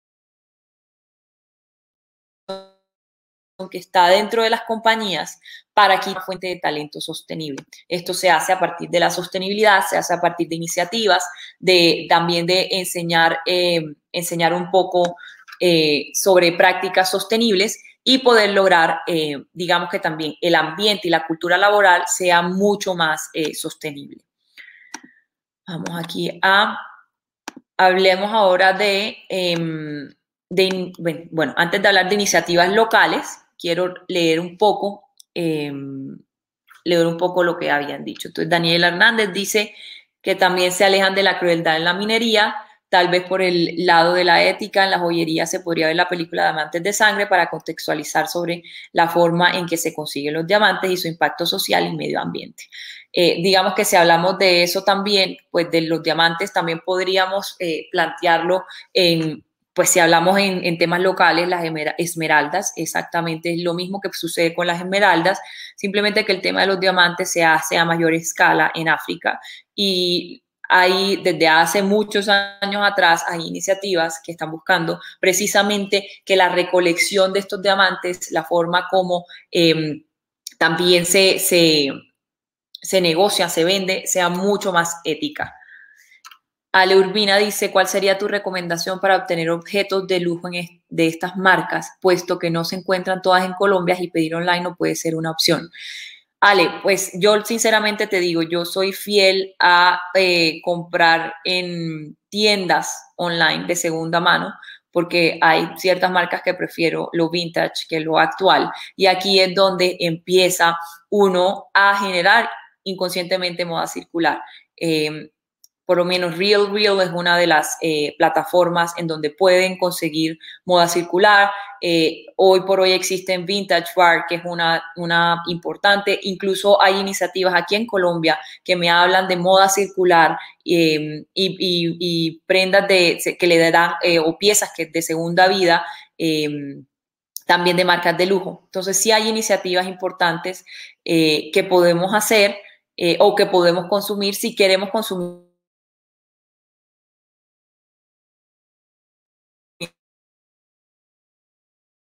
que está dentro de las compañías para que sea una fuente de talento sostenible. Esto se hace a partir de la sostenibilidad, se hace a partir de iniciativas, de también de enseñar, eh, enseñar un poco eh, sobre prácticas sostenibles y poder lograr, eh, digamos que también el ambiente y la cultura laboral sea mucho más eh, sostenible. Vamos aquí a, hablemos ahora de, eh, de, bueno, antes de hablar de iniciativas locales, quiero leer un poco, eh, leer un poco lo que habían dicho. Entonces, Daniel Hernández dice que también se alejan de la crueldad en la minería, tal vez por el lado de la ética. En la joyería se podría ver la película Diamantes de Sangre para contextualizar sobre la forma en que se consiguen los diamantes y su impacto social y medio ambiente. Eh, digamos que si hablamos de eso también, pues de los diamantes también podríamos eh, plantearlo en, pues si hablamos en, en temas locales, las esmeraldas, exactamente es lo mismo que sucede con las esmeraldas, simplemente que el tema de los diamantes se hace a mayor escala en África y hay, desde hace muchos años atrás, hay iniciativas que están buscando precisamente que la recolección de estos diamantes, la forma como eh, también se, se, se negocia, se vende, sea mucho más ética. Ale Urbina dice, ¿cuál sería tu recomendación para obtener objetos de lujo en de estas marcas, puesto que no se encuentran todas en Colombia y pedir online no puede ser una opción? Ale, pues yo sinceramente te digo, yo soy fiel a eh, comprar en tiendas online de segunda mano, porque hay ciertas marcas que prefiero lo vintage que lo actual. Y aquí es donde empieza uno a generar inconscientemente moda circular. Eh, por lo menos Real Real es una de las eh, plataformas en donde pueden conseguir moda circular. Eh, hoy por hoy existen Vintage Bar, que es una, una importante. Incluso hay iniciativas aquí en Colombia que me hablan de moda circular eh, y, y, y prendas de, que le dan, eh, o piezas que de segunda vida, eh, también de marcas de lujo. Entonces sí hay iniciativas importantes eh, que podemos hacer eh, o que podemos consumir si queremos consumir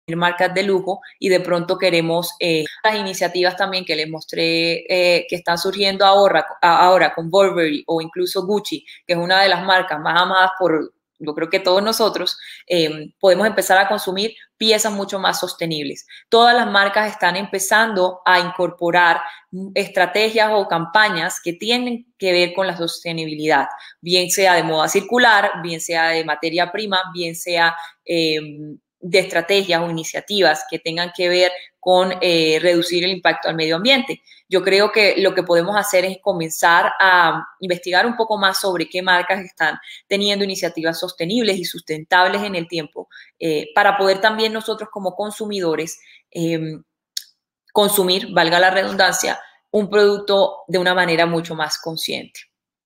marcas de lujo y de pronto queremos eh, las iniciativas también que les mostré eh, que están surgiendo ahora, ahora con Burberry o incluso Gucci, que es una de las marcas más amadas por, yo creo que todos nosotros, eh, podemos empezar a consumir piezas mucho más sostenibles. Todas las marcas están empezando a incorporar estrategias o campañas que tienen que ver con la sostenibilidad, bien sea de moda circular, bien sea de materia prima, bien sea eh, de estrategias o iniciativas que tengan que ver con eh, reducir el impacto al medio ambiente. Yo creo que lo que podemos hacer es comenzar a investigar un poco más sobre qué marcas están teniendo iniciativas sostenibles y sustentables en el tiempo eh, para poder también nosotros como consumidores eh, consumir, valga la redundancia, un producto de una manera mucho más consciente.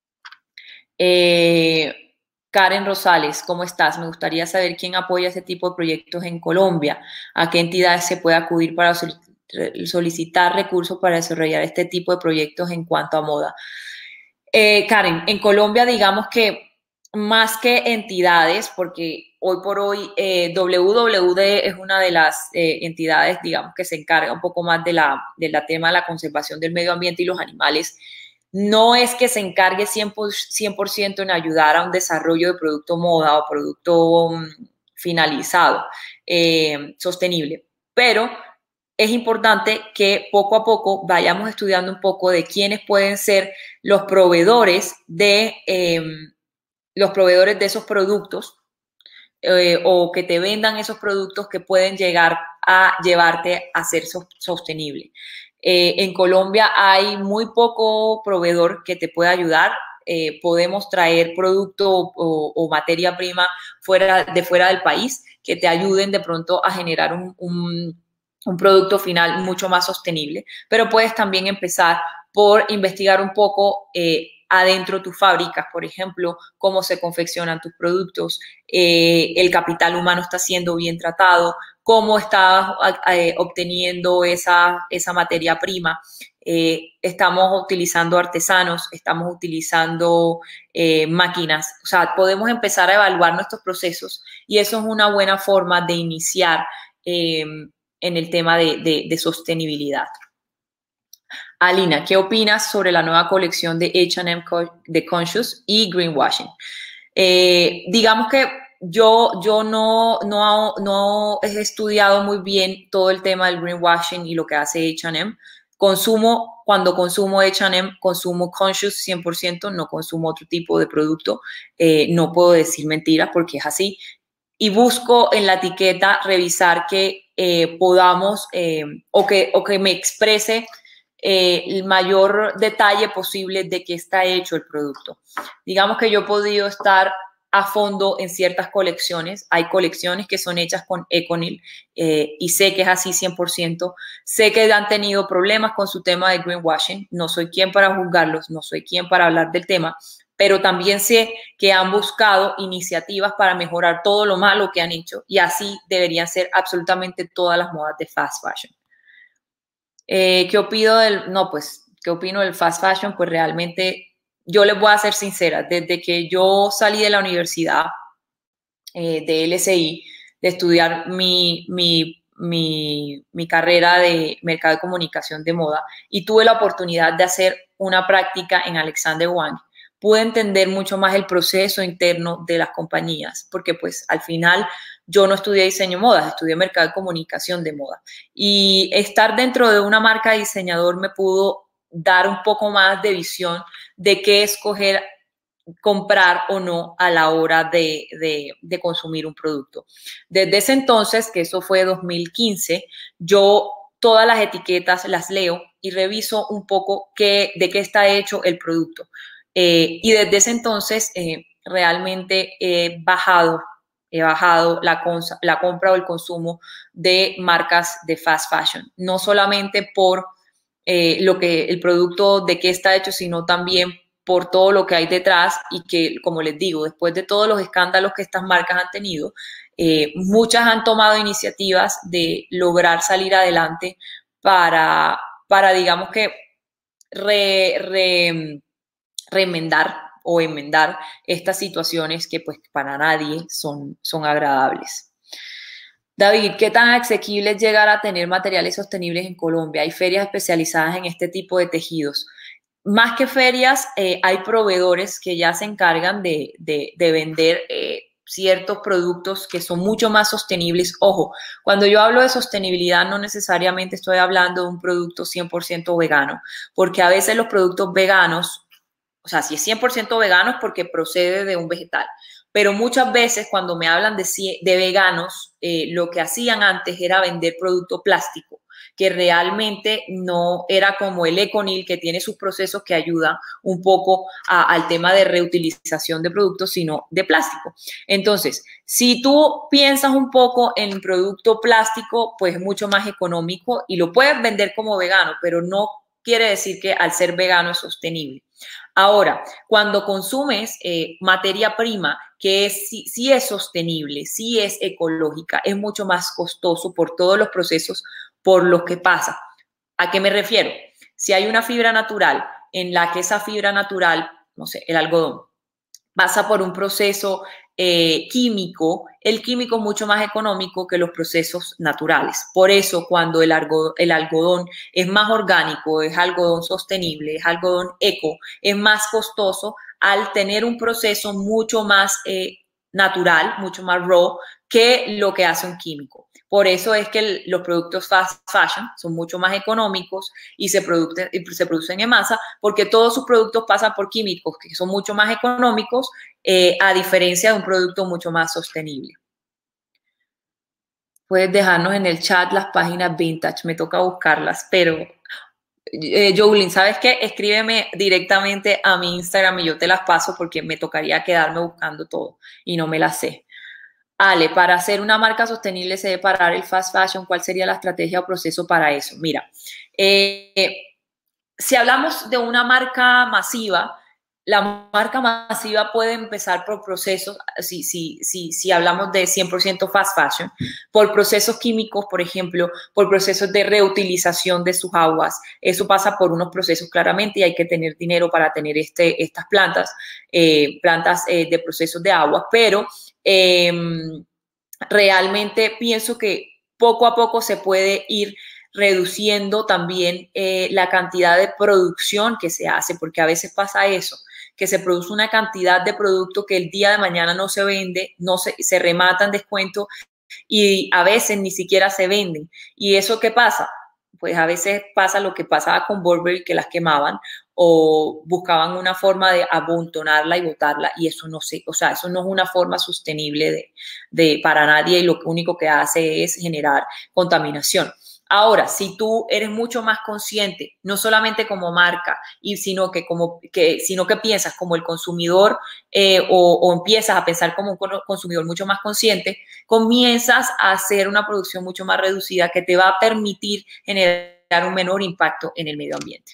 Eh, Karen Rosales, ¿cómo estás? Me gustaría saber quién apoya ese tipo de proyectos en Colombia, a qué entidades se puede acudir para solicitar recursos para desarrollar este tipo de proyectos en cuanto a moda. Eh, Karen, en Colombia digamos que más que entidades, porque hoy por hoy eh, W W D es una de las eh, entidades, digamos, que se encarga un poco más de la, de la tema de la conservación del medio ambiente y los animales. No es que se encargue cien por ciento en ayudar a un desarrollo de producto moda o producto um, finalizado, eh, sostenible, pero es importante que poco a poco vayamos estudiando un poco de quiénes pueden ser los proveedores de, eh, los proveedores de esos productos eh, o que te vendan esos productos que pueden llegar a llevarte a ser so sostenible. Eh, en Colombia hay muy poco proveedor que te pueda ayudar. Eh, podemos traer producto o, o materia prima fuera, de fuera del país que te ayuden de pronto a generar un, un, un producto final mucho más sostenible, pero puedes también empezar por investigar un poco eh, adentro de tus fábricas, por ejemplo, cómo se confeccionan tus productos, eh, el capital humano está siendo bien tratado, cómo estás eh, obteniendo esa, esa materia prima. Eh, estamos utilizando artesanos, estamos utilizando eh, máquinas, o sea, podemos empezar a evaluar nuestros procesos y eso es una buena forma de iniciar eh, en el tema de, de, de sostenibilidad. Alina, ¿qué opinas sobre la nueva colección de H and M de Conscious y Greenwashing? Eh, digamos que yo, yo no, no, no he estudiado muy bien todo el tema del greenwashing y lo que hace H and M. Consumo, cuando consumo H and M, consumo Conscious cien por ciento, no consumo otro tipo de producto. Eh, no puedo decir mentiras porque es así. Y busco en la etiqueta revisar que eh, podamos eh, o, que, o que me exprese Eh, el mayor detalle posible de qué está hecho el producto. Digamos que yo he podido estar a fondo en ciertas colecciones. Hay colecciones que son hechas con Econil eh, y sé que es así cien por ciento. Sé que han tenido problemas con su tema de greenwashing. No soy quien para juzgarlos, no soy quien para hablar del tema, pero también sé que han buscado iniciativas para mejorar todo lo malo que han hecho y así deberían ser absolutamente todas las modas de fast fashion. Eh, ¿Qué opino del, no, pues, qué opino del fast fashion? Pues realmente yo les voy a ser sincera, desde que yo salí de la universidad eh, de L S I, de estudiar mi, mi, mi, mi carrera de mercado de comunicación de moda y tuve la oportunidad de hacer una práctica en Alexander Wang, pude entender mucho más el proceso interno de las compañías, porque pues al final yo no estudié diseño de modas, estudié mercado de comunicación de moda. Y estar dentro de una marca de diseñador me pudo dar un poco más de visión de qué escoger, comprar o no a la hora de, de, de consumir un producto. Desde ese entonces, que eso fue dos mil quince, yo todas las etiquetas las leo y reviso un poco qué, de qué está hecho el producto. Eh, y desde ese entonces eh, realmente he bajado, he bajado la, la compra o el consumo de marcas de fast fashion. No solamente por eh, lo que el producto de qué está hecho, sino también por todo lo que hay detrás y que, como les digo, después de todos los escándalos que estas marcas han tenido, eh, muchas han tomado iniciativas de lograr salir adelante para, para digamos que, re, re, reenmendar o enmendar estas situaciones que pues para nadie son, son agradables. David, ¿qué tan asequible es llegar a tener materiales sostenibles en Colombia? Hay ferias especializadas en este tipo de tejidos. Más que ferias, eh, hay proveedores que ya se encargan de, de, de vender eh, ciertos productos que son mucho más sostenibles. Ojo, cuando yo hablo de sostenibilidad no necesariamente estoy hablando de un producto cien por ciento vegano, porque a veces los productos veganos, o sea, si es cien por ciento vegano es porque procede de un vegetal, pero muchas veces cuando me hablan de, de veganos, eh, lo que hacían antes era vender producto plástico, que realmente no era como el Econil, que tiene sus procesos que ayudan un poco a, al tema de reutilización de productos, sino de plástico. Entonces, si tú piensas un poco en producto plástico, pues es mucho más económico y lo puedes vender como vegano, pero no quiere decir que al ser vegano es sostenible. Ahora, cuando consumes eh, materia prima que es, sí, sí es sostenible, sí es ecológica, es mucho más costoso por todos los procesos por los que pasa. ¿A qué me refiero? Si hay una fibra natural en la que esa fibra natural, no sé, el algodón, pasa por un proceso eh, químico, el químico es mucho más económico que los procesos naturales. Por eso, cuando el, algodón, el algodón es más orgánico, es algodón sostenible, es algodón eco, es más costoso al tener un proceso mucho más eh, natural, mucho más raw que lo que hace un químico. Por eso es que el, los productos fast fashion son mucho más económicos y se, produce, se producen en masa porque todos sus productos pasan por químicos que son mucho más económicos eh, a diferencia de un producto mucho más sostenible. Puedes dejarnos en el chat las páginas vintage, me toca buscarlas, pero eh, Jolene, ¿sabes qué? Escríbeme directamente a mi Instagram y yo te las paso porque me tocaría quedarme buscando todo y no me las sé. Ale, para hacer una marca sostenible se debe parar el fast fashion. ¿Cuál sería la estrategia o proceso para eso? Mira, eh, si hablamos de una marca masiva, la marca masiva puede empezar por procesos, si, si, si, si hablamos de cien por ciento fast fashion, por procesos químicos, por ejemplo, por procesos de reutilización de sus aguas. Eso pasa por unos procesos claramente y hay que tener dinero para tener este, estas plantas, eh, plantas eh, de procesos de agua, pero eh, realmente pienso que poco a poco se puede ir reduciendo también eh, la cantidad de producción que se hace, porque a veces pasa eso, que se produce una cantidad de producto que el día de mañana no se vende, no se, se remata en descuento y a veces ni siquiera se venden. ¿Y eso qué pasa? Pues a veces pasa lo que pasaba con Burberry, que las quemaban o buscaban una forma de amontonarla y botarla y eso no sé, o sea, eso no es una forma sostenible de, de, para nadie y lo único que hace es generar contaminación. Ahora, si tú eres mucho más consciente, no solamente como marca, y sino, que como, que, sino que piensas como el consumidor eh, o, o empiezas a pensar como un consumidor mucho más consciente, comienzas a hacer una producción mucho más reducida que te va a permitir generar un menor impacto en el medio ambiente.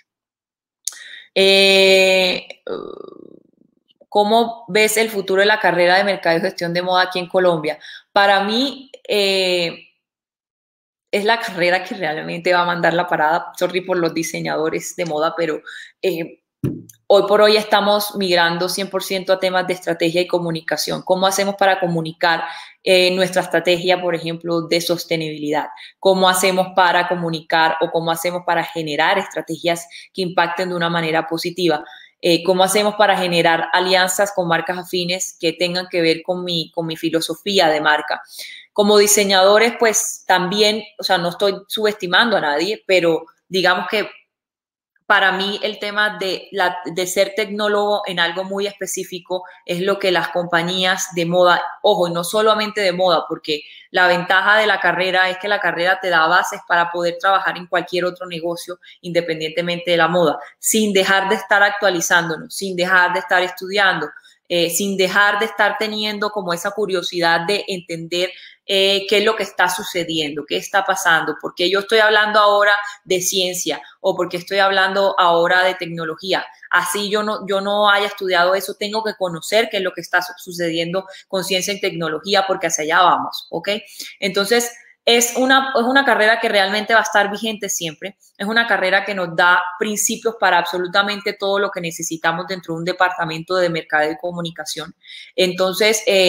Eh, ¿Cómo ves el futuro de la carrera de mercado y gestión de moda aquí en Colombia? Para mí, eh, es la carrera que realmente va a mandar la parada. Sorry por los diseñadores de moda, pero eh, hoy por hoy estamos migrando cien por ciento a temas de estrategia y comunicación. ¿Cómo hacemos para comunicar eh, nuestra estrategia, por ejemplo, de sostenibilidad? ¿Cómo hacemos para comunicar o cómo hacemos para generar estrategias que impacten de una manera positiva? Eh, ¿Cómo hacemos para generar alianzas con marcas afines que tengan que ver con mi, con mi filosofía de marca? Como diseñadores, pues también, o sea, no estoy subestimando a nadie, pero digamos que para mí el tema de, la, de ser tecnólogo en algo muy específico es lo que las compañías de moda, ojo, y no solamente de moda, porque la ventaja de la carrera es que la carrera te da bases para poder trabajar en cualquier otro negocio independientemente de la moda, sin dejar de estar actualizándonos, sin dejar de estar estudiando, eh, sin dejar de estar teniendo como esa curiosidad de entender eh, qué es lo que está sucediendo, qué está pasando, por qué yo estoy hablando ahora de ciencia o por qué estoy hablando ahora de tecnología. Así yo no, yo no haya estudiado eso, tengo que conocer qué es lo que está sucediendo con ciencia y tecnología porque hacia allá vamos, ¿ok? Entonces, es una, es una carrera que realmente va a estar vigente siempre. Es una carrera que nos da principios para absolutamente todo lo que necesitamos dentro de un departamento de mercadeo y comunicación. Entonces, eh,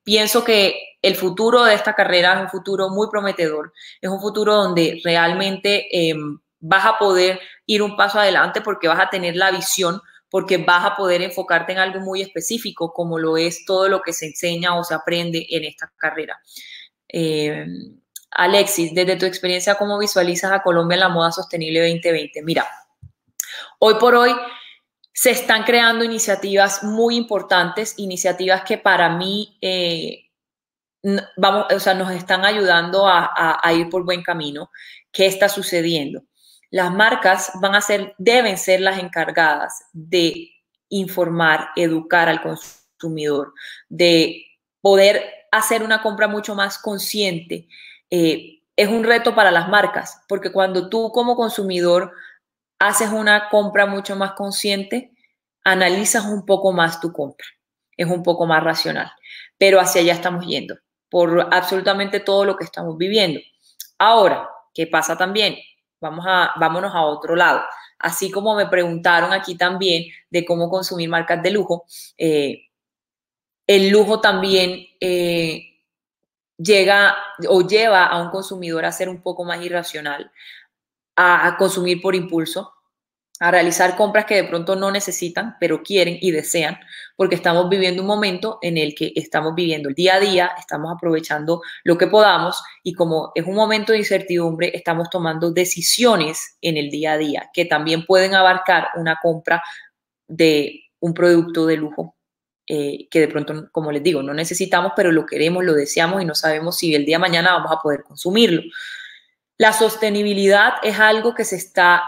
pienso que el futuro de esta carrera es un futuro muy prometedor, es un futuro donde realmente eh, vas a poder ir un paso adelante porque vas a tener la visión, porque vas a poder enfocarte en algo muy específico, como lo es todo lo que se enseña o se aprende en esta carrera. Eh, Alexis, desde tu experiencia, ¿cómo visualizas a Colombia en la moda sostenible veinte veinte? Mira, hoy por hoy se están creando iniciativas muy importantes, iniciativas que para mí eh, vamos, o sea, nos están ayudando a, a, a ir por buen camino. ¿Qué está sucediendo? Las marcas van a ser, deben ser las encargadas de informar, educar al consumidor, de poder hacer una compra mucho más consciente. Eh, es un reto para las marcas, porque cuando tú como consumidor haces una compra mucho más consciente, analizas un poco más tu compra, es un poco más racional, pero hacia allá estamos yendo, por absolutamente todo lo que estamos viviendo. Ahora, ¿qué pasa también? Vamos a, vámonos a otro lado. Así como me preguntaron aquí también de cómo consumir marcas de lujo, eh, el lujo también eh, llega o lleva a un consumidor a ser un poco más irracional, a, a consumir por impulso, a realizar compras que de pronto no necesitan, pero quieren y desean, porque estamos viviendo un momento en el que estamos viviendo el día a día, estamos aprovechando lo que podamos y como es un momento de incertidumbre, estamos tomando decisiones en el día a día que también pueden abarcar una compra de un producto de lujo eh, que de pronto, como les digo, no necesitamos, pero lo queremos, lo deseamos y no sabemos si el día de mañana vamos a poder consumirlo. La sostenibilidad es algo que se está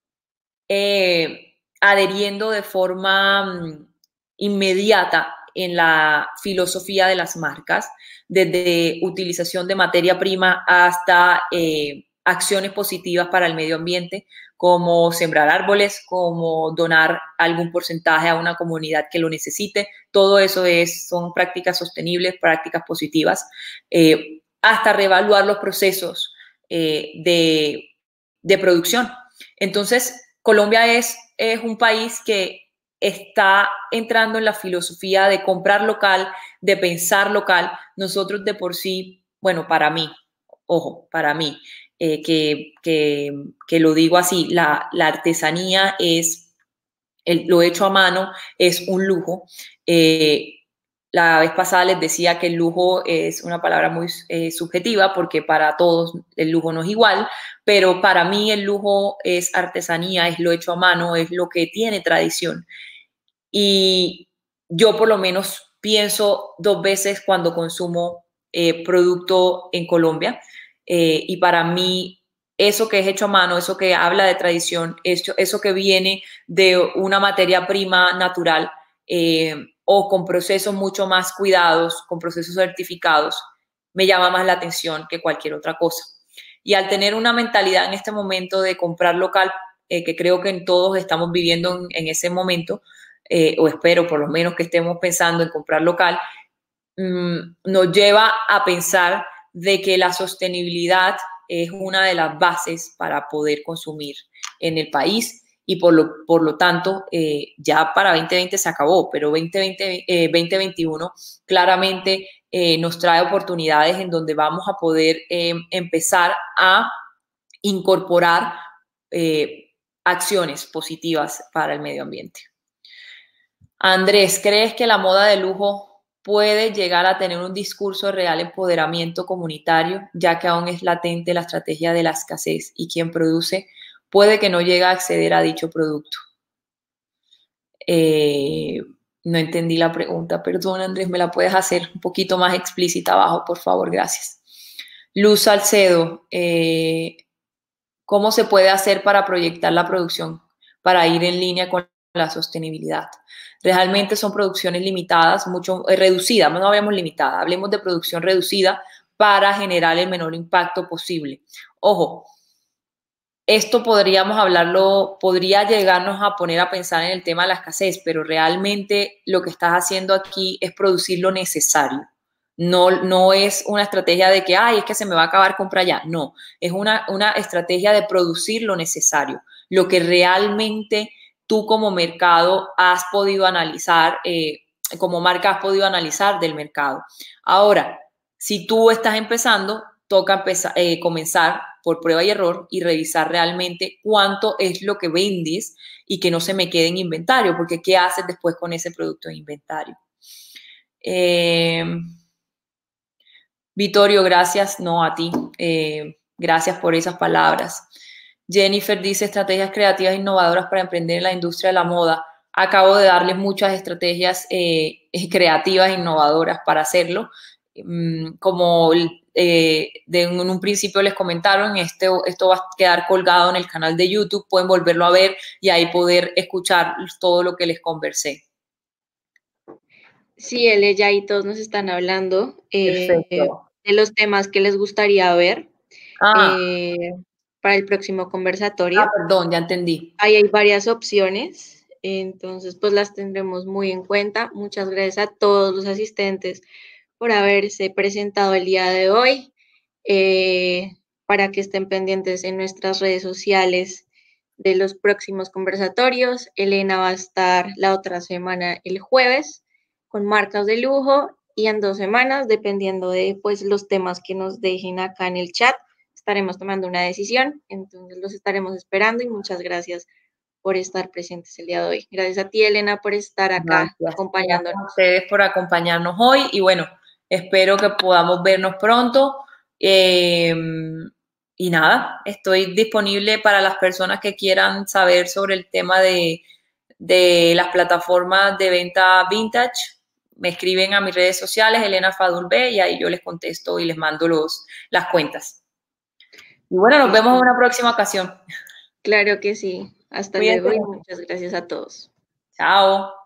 Eh, adheriendo de forma um, inmediata en la filosofía de las marcas, desde utilización de materia prima hasta eh, acciones positivas para el medio ambiente, como sembrar árboles, como donar algún porcentaje a una comunidad que lo necesite. Todo eso es, son prácticas sostenibles, prácticas positivas, eh, hasta reevaluar los procesos eh, de, de producción. Entonces, Colombia es, es un país que está entrando en la filosofía de comprar local, de pensar local. Nosotros de por sí, bueno, para mí, ojo, para mí, eh, que, que, que lo digo así, la, la artesanía es, el, lo hecho a mano es un lujo. Eh, La vez pasada les decía que el lujo es una palabra muy eh, subjetiva porque para todos el lujo no es igual, pero para mí el lujo es artesanía, es lo hecho a mano, es lo que tiene tradición. Y yo por lo menos pienso dos veces cuando consumo eh, producto en Colombia eh, y para mí eso que es hecho a mano, eso que habla de tradición, eso, eso que viene de una materia prima natural, eh, o con procesos mucho más cuidados, con procesos certificados, me llama más la atención que cualquier otra cosa. Y al tener una mentalidad en este momento de comprar local, eh, que creo que todos estamos viviendo en, en ese momento, eh, o espero por lo menos que estemos pensando en comprar local, mmm, nos lleva a pensar de que la sostenibilidad es una de las bases para poder consumir en el país. Y por lo, por lo tanto, eh, ya para veinte veinte se acabó, pero veinte veinte, eh, veinte veintiuno claramente eh, nos trae oportunidades en donde vamos a poder eh, empezar a incorporar eh, acciones positivas para el medio ambiente. Andrés, ¿crees que la moda de lujo puede llegar a tener un discurso de real empoderamiento comunitario, ya que aún es latente la estrategia de la escasez y quien produce puede que no llegue a acceder a dicho producto? Eh, no entendí la pregunta, perdón Andrés, ¿me la puedes hacer un poquito más explícita abajo, por favor? Gracias. Luz Salcedo, eh, ¿cómo se puede hacer para proyectar la producción para ir en línea con la sostenibilidad? Realmente son producciones limitadas, mucho eh, reducidas, no hablemos limitada, hablemos de producción reducida para generar el menor impacto posible. Ojo, esto podríamos hablarlo, podría llegarnos a poner a pensar en el tema de la escasez, pero realmente lo que estás haciendo aquí es producir lo necesario. No, no es una estrategia de que, ay, es que se me va a acabar, compra ya. No, es una, una estrategia de producir lo necesario, lo que realmente tú como mercado has podido analizar, eh, como marca has podido analizar del mercado. Ahora, si tú estás empezando, toca empezar, eh, comenzar por prueba y error y revisar realmente cuánto es lo que vendes y que no se me quede en inventario, porque ¿qué haces después con ese producto de inventario? Eh, Vittorio, gracias, no a ti, eh, gracias por esas palabras. Jennifer dice estrategias creativas e innovadoras para emprender en la industria de la moda. Acabo de darles muchas estrategias eh, creativas e innovadoras para hacerlo. Mm, como eh, de, en un principio les comentaron, este, esto va a quedar colgado en el canal de YouTube, pueden volverlo a ver y ahí poder escuchar todo lo que les conversé. Sí, él, ella y todos nos están hablando eh, de los temas que les gustaría ver Ah, eh, para el próximo conversatorio. ah, perdón, ya entendí. Ahí hay varias opciones, entonces pues las tendremos muy en cuenta. Muchas gracias a todos los asistentes por haberse presentado el día de hoy, eh, para que estén pendientes en nuestras redes sociales de los próximos conversatorios. Elena va a estar la otra semana el jueves con marcas de lujo y en dos semanas, dependiendo de pues los temas que nos dejen acá en el chat, estaremos tomando una decisión, entonces los estaremos esperando y muchas gracias por estar presentes el día de hoy. Gracias a ti, Elena, por estar acá Gracias. acompañándonos. Gracias a ustedes por acompañarnos hoy y bueno, espero que podamos vernos pronto. Eh, y nada, estoy disponible para las personas que quieran saber sobre el tema de, de las plataformas de venta vintage. Me escriben a mis redes sociales, Elena Fadul B, y ahí yo les contesto y les mando los, las cuentas. Y bueno, nos vemos en una próxima ocasión. Claro que sí. Hasta Cuídense. luego y muchas gracias a todos. Chao.